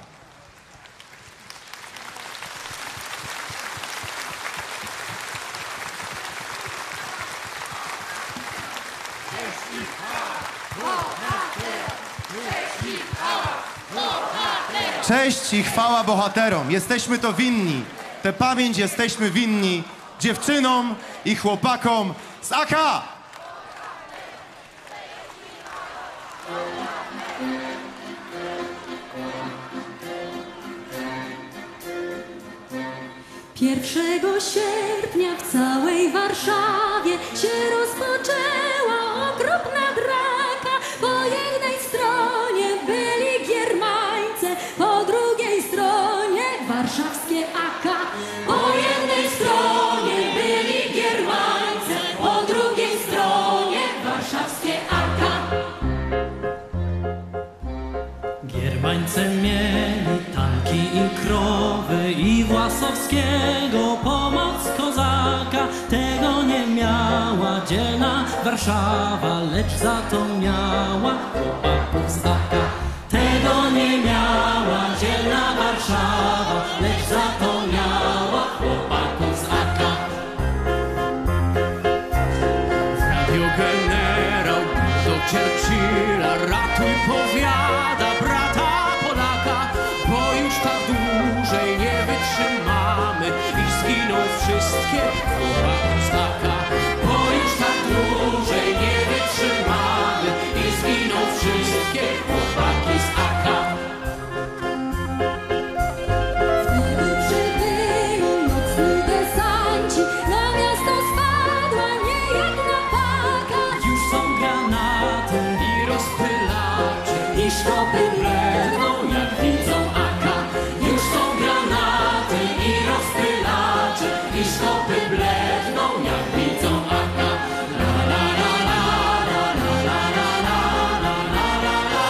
Cześć i chwała bohaterom. Jesteśmy to winni. Tę pamięć jesteśmy winni dziewczynom i chłopakom z AK! Pierwszego sierpnia w całej Warszawie się rozpoczęła okropna draka. Po jednej stronie byli giermańcy, po drugiej stronie warszawskie AK. Po jednej stronie byli giermańcy, po drugiej stronie warszawskie AK. Giermańcy mieli tanki i krowy i Własowskiego pomoc kozaka. Tego nie miała dzielna Warszawa, lecz za to miała chłopaków z AK. Tego nie miała dzielna Warszawa, lecz za to miała chłopaków z AK. W radio generał do Churchilla ratuj powiada brata Polaka, bo już tak dłużej nie wytrzymamy i zginą wszystkie chłopaki z AK. Bo już tak dłużej nie wytrzymamy i zginą wszystkie chłopaki z AK. Wtedy przybyli nocni desanci, na miasto spadła niejaka paka. Już są granaty i rozpylacze i sztopy bledną jak widzą AK. Już są granaty i rozpylacze i sztopy bledną jak widzą AK. La la la la la la la la la la la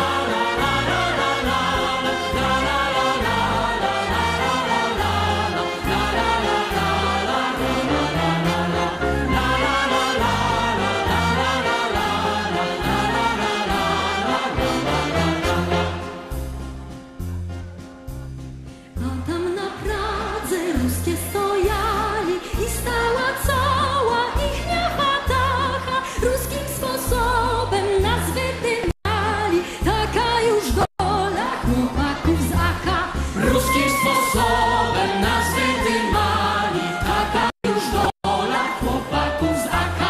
A tam na Pradze ruskie stojali i stała cała ichnia watacha. Ruskim sposobem nas wytynali, taka już dola chłopaków z AK. Ruskim sposobem nas wydymali, taka już dola chłopaków z AK.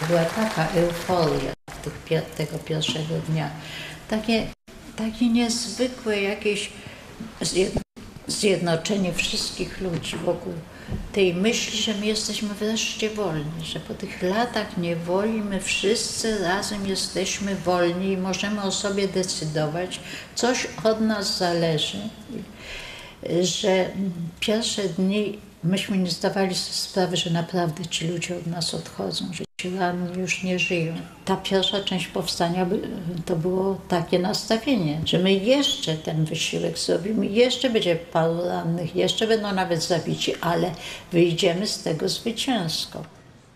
była taka euforia tego pierwszego dnia. Takie niezwykłe jakieś zjednoczenie wszystkich ludzi wokół tej myśli, że my jesteśmy wreszcie wolni, że po tych latach niewoli my wszyscy razem jesteśmy wolni i możemy o sobie decydować, coś od nas zależy, że pierwsze dni myśmy nie zdawali sobie sprawy, że naprawdę ci ludzie od nas odchodzą, że ci ranni już nie żyją. Ta pierwsza część powstania to było takie nastawienie, że my jeszcze ten wysiłek zrobimy, jeszcze będzie paru rannych, jeszcze będą nawet zabici, ale wyjdziemy z tego zwycięsko.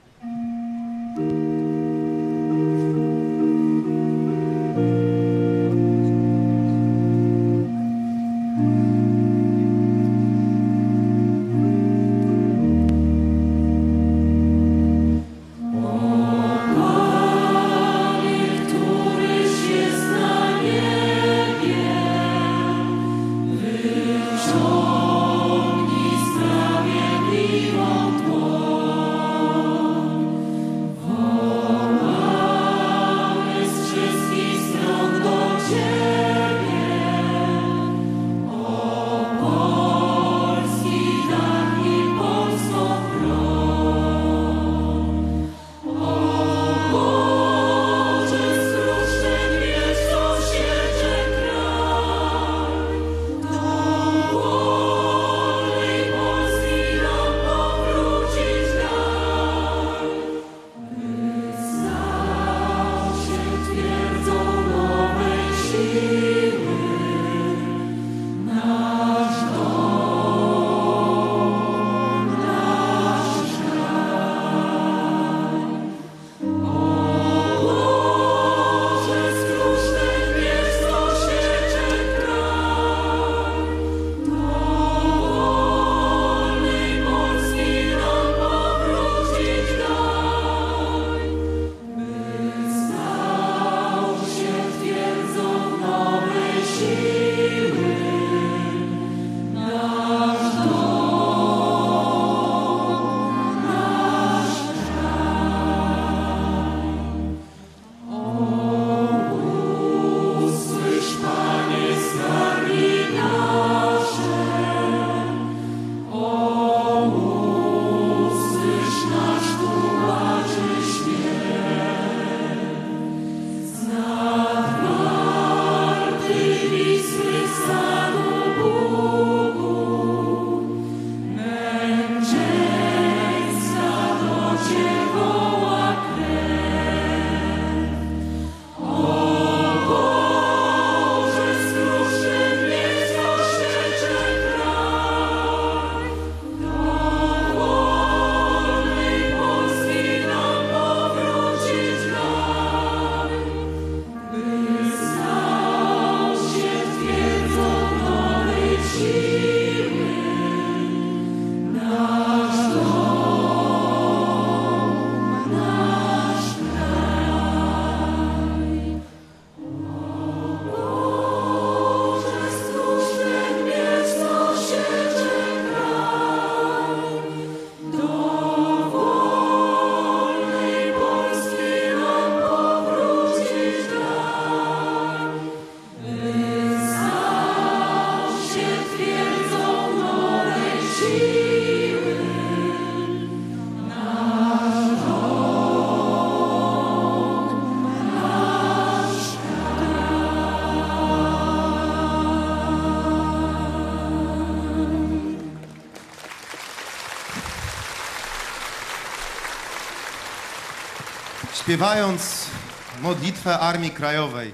Śpiewając modlitwę Armii Krajowej,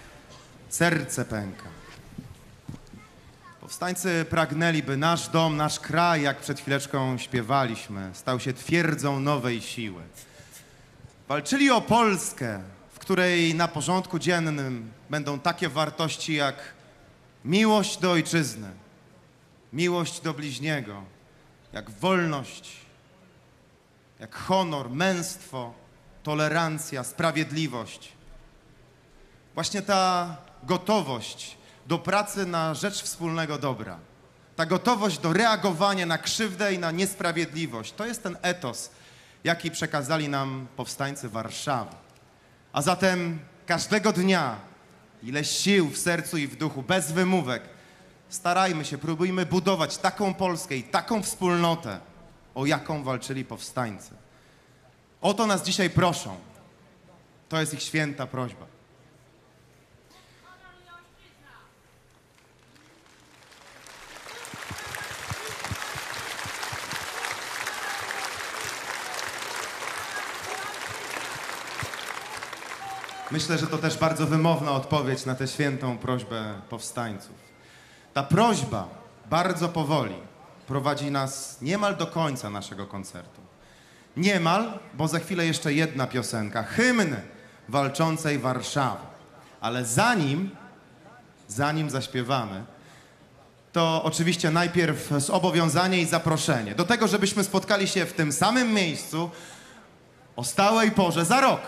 serce pęka. Powstańcy pragnęli, by nasz dom, nasz kraj, jak przed chwileczką śpiewaliśmy, stał się twierdzą nowej siły. Walczyli o Polskę, w której na porządku dziennym będą takie wartości jak miłość do ojczyzny, miłość do bliźniego, jak wolność, jak honor, męstwo, tolerancja, sprawiedliwość. Właśnie ta gotowość do pracy na rzecz wspólnego dobra, ta gotowość do reagowania na krzywdę i na niesprawiedliwość, to jest ten etos, jaki przekazali nam powstańcy Warszawy. A zatem każdego dnia, ile sił w sercu i w duchu, bez wymówek, starajmy się, próbujmy budować taką Polskę i taką wspólnotę, o jaką walczyli powstańcy. O to nas dzisiaj proszą. To jest ich święta prośba. Myślę, że to też bardzo wymowna odpowiedź na tę świętą prośbę powstańców. Ta prośba bardzo powoli prowadzi nas niemal do końca naszego koncertu. Niemal, bo za chwilę jeszcze jedna piosenka, hymn walczącej Warszawy. Ale zanim zaśpiewamy, to oczywiście najpierw zobowiązanie i zaproszenie do tego, żebyśmy spotkali się w tym samym miejscu o stałej porze za rok.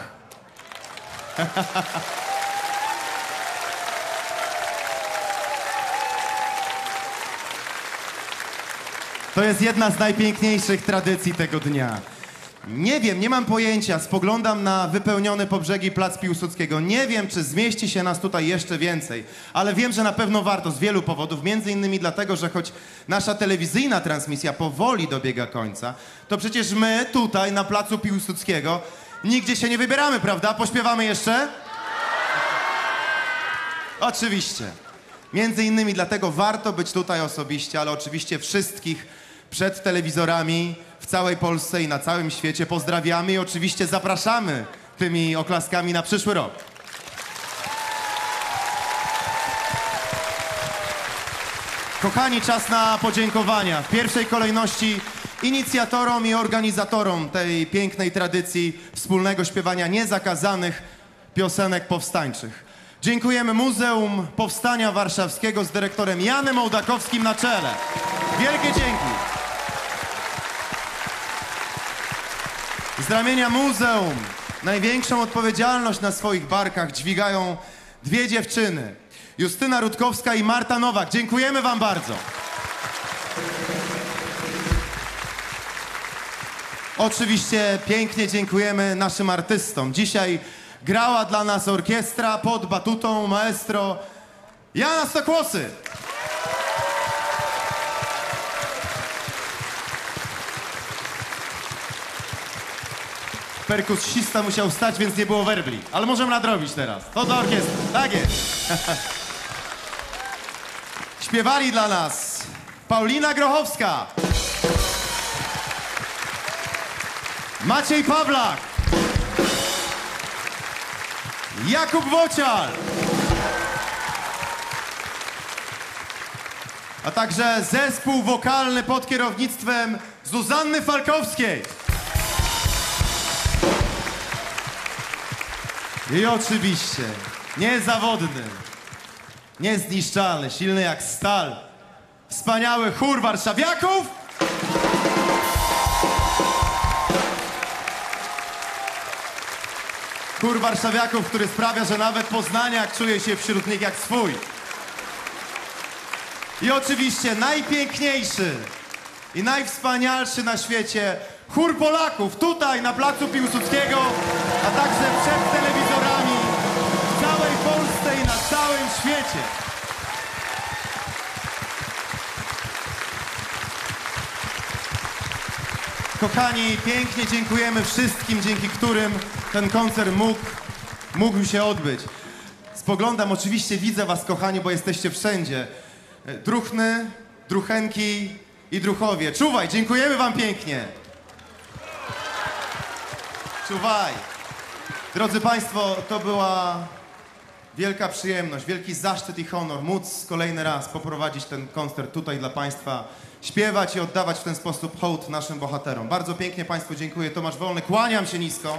To jest jedna z najpiękniejszych tradycji tego dnia. Nie wiem, nie mam pojęcia, spoglądam na wypełniony po brzegi plac Piłsudskiego. Nie wiem, czy zmieści się nas tutaj jeszcze więcej, ale wiem, że na pewno warto z wielu powodów, między innymi dlatego, że choć nasza telewizyjna transmisja powoli dobiega końca, to przecież my tutaj na placu Piłsudskiego nigdzie się nie wybieramy, prawda? Pośpiewamy jeszcze? Oczywiście. Między innymi dlatego warto być tutaj osobiście, ale oczywiście wszystkich przed telewizorami w całej Polsce i na całym świecie pozdrawiamy i oczywiście zapraszamy tymi oklaskami na przyszły rok. Kochani, czas na podziękowania. W pierwszej kolejności inicjatorom i organizatorom tej pięknej tradycji wspólnego śpiewania niezakazanych piosenek powstańczych. Dziękujemy Muzeum Powstania Warszawskiego z dyrektorem Janem Ołdakowskim na czele. Wielkie dzięki. Z ramienia muzeum największą odpowiedzialność na swoich barkach dźwigają dwie dziewczyny. Justyna Rutkowska i Marta Nowak. Dziękujemy wam bardzo. Oczywiście pięknie dziękujemy naszym artystom. Dzisiaj grała dla nas orkiestra pod batutą maestro Jana Stokłosy. Perkusista musiał wstać, więc nie było werbli. Ale możemy nadrobić teraz. To dla orkiestry. Tak jest. Śpiewali dla nas Paulina Grochowska, Maciej Pawlak, Jakub Wocial, a także zespół wokalny pod kierownictwem Zuzanny Falkowskiej. I oczywiście niezawodny, niezniszczalny, silny jak stal, wspaniały chór warszawiaków. Chór warszawiaków, który sprawia, że nawet poznaniak czuje się wśród nich jak swój. I oczywiście najpiękniejszy i najwspanialszy na świecie chór Polaków tutaj na placu Piłsudskiego, a także przed telewizorami w całej Polsce i na całym świecie. Kochani, pięknie dziękujemy wszystkim, dzięki którym ten koncert mógł się odbyć. Spoglądam, oczywiście widzę was, kochani, bo jesteście wszędzie. Druchny, druchenki i druchowie. Czuwaj, dziękujemy wam pięknie. Czuwaj. Drodzy państwo, to była wielka przyjemność, wielki zaszczyt i honor móc kolejny raz poprowadzić ten koncert tutaj dla państwa, śpiewać i oddawać w ten sposób hołd naszym bohaterom. Bardzo pięknie państwu dziękuję. Tomasz Wolny, kłaniam się nisko.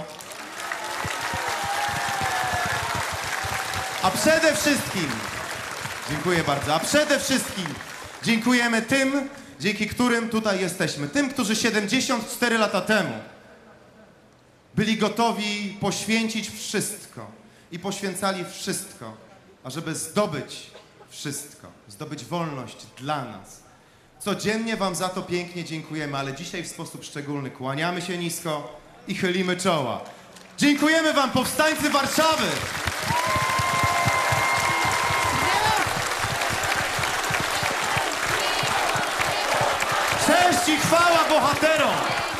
A przede wszystkim, dziękuję bardzo, a przede wszystkim dziękujemy tym, dzięki którym tutaj jesteśmy. Tym, którzy 74 lata temu byli gotowi poświęcić wszystko i poświęcali wszystko, ażeby zdobyć wszystko, zdobyć wolność dla nas. Codziennie wam za to pięknie dziękujemy, ale dzisiaj w sposób szczególny kłaniamy się nisko i chylimy czoła. Dziękujemy wam, powstańcy Warszawy! Cześć i chwała bohaterom!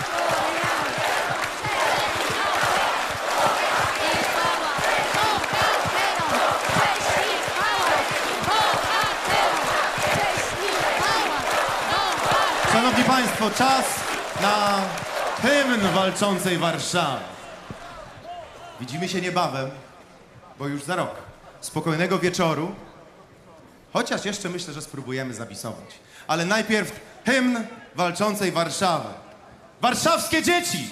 Szanowni Państwo, czas na hymn walczącej Warszawy. Widzimy się niebawem, bo już za rok. Spokojnego wieczoru. Chociaż jeszcze myślę, że spróbujemy zabisować. Ale najpierw hymn walczącej Warszawy. Warszawskie dzieci!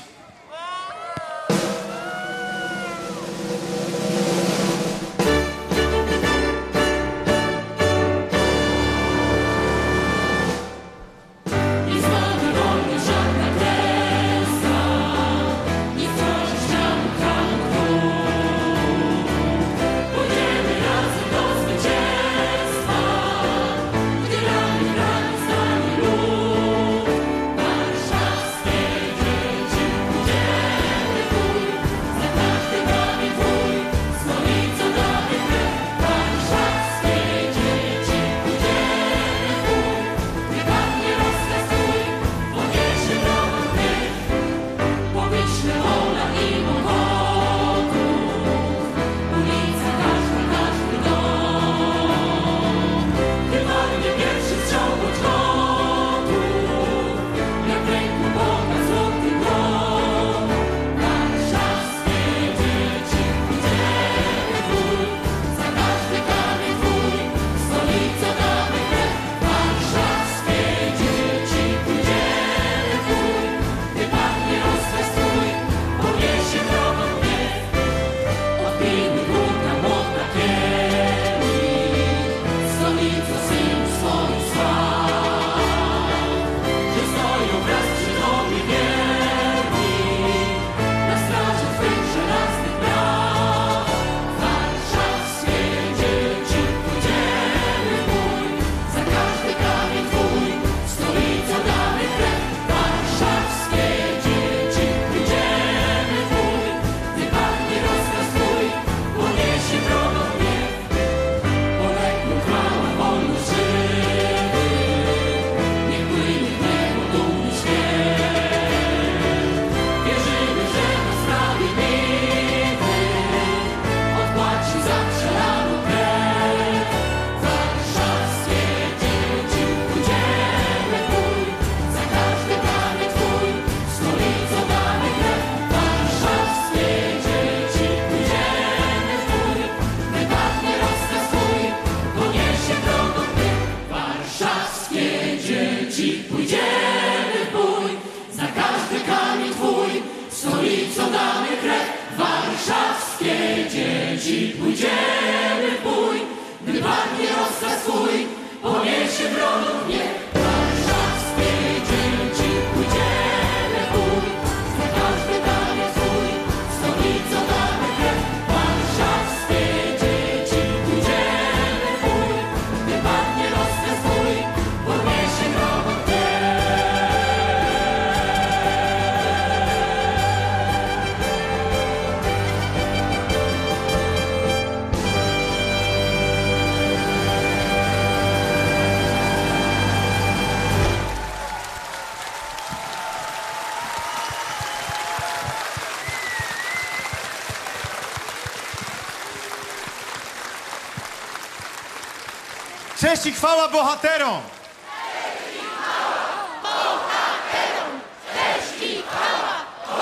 Cześć i chwała bohaterom! Cześć i chwała bohaterom! Cześć i chwała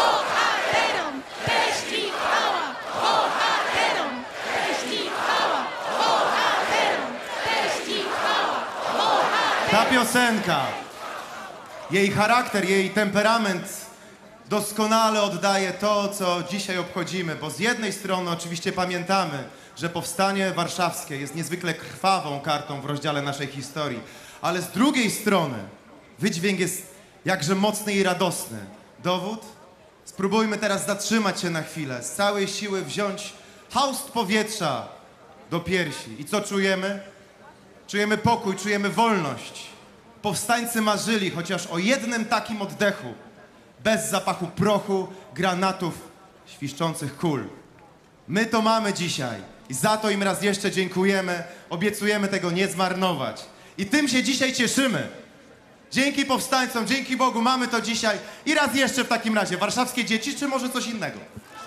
bohaterom! Cześć i chwała bohaterom! Cześć i chwała bohaterom! Cześć i chwała bohaterom! Ta piosenka, jej charakter, jej temperament doskonale oddaje to, co dzisiaj obchodzimy, bo z jednej strony oczywiście pamiętamy, że powstanie warszawskie jest niezwykle krwawą kartą w rozdziale naszej historii, ale z drugiej strony wydźwięk jest jakże mocny i radosny. Dowód? Spróbujmy teraz zatrzymać się na chwilę, z całej siły wziąć haust powietrza do piersi. I co czujemy? Czujemy pokój, czujemy wolność. Powstańcy marzyli chociaż o jednym takim oddechu, bez zapachu prochu, granatów, świszczących kul. My to mamy dzisiaj i za to im raz jeszcze dziękujemy, obiecujemy tego nie zmarnować. I tym się dzisiaj cieszymy. Dzięki powstańcom, dzięki Bogu mamy to dzisiaj i raz jeszcze w takim razie warszawskie dzieci, czy może coś innego?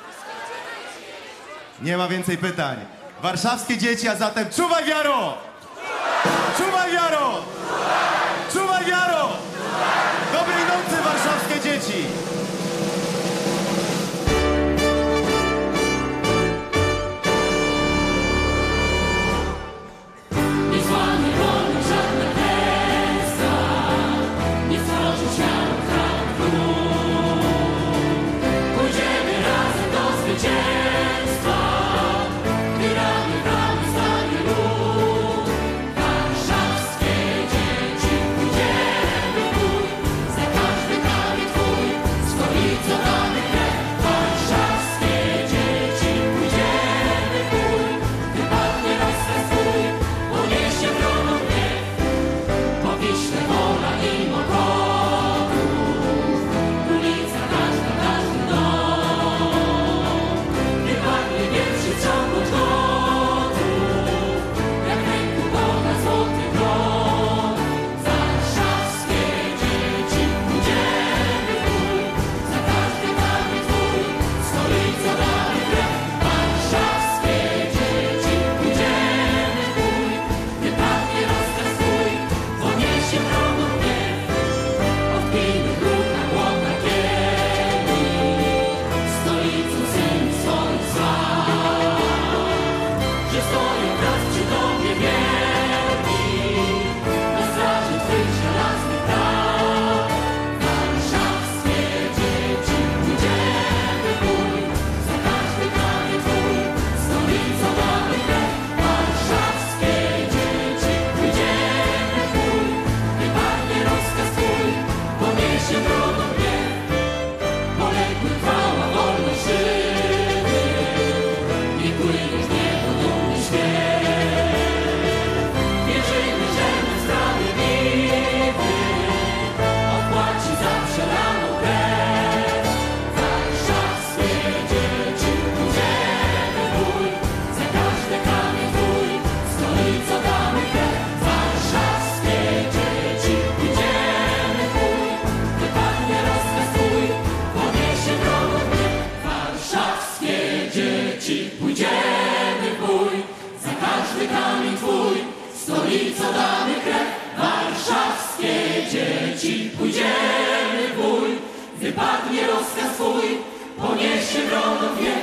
Nie ma więcej pytań. Warszawskie dzieci, a zatem czuwaj wiaro! Czuwaj wiaro! Czuwaj wiaro! Dobrej nocy, warszawskie dzieci! Stolico damy krew, warszawskie dzieci. Pójdziemy w bój, wypadnie rozkaz twój, poniesie wrogo wie.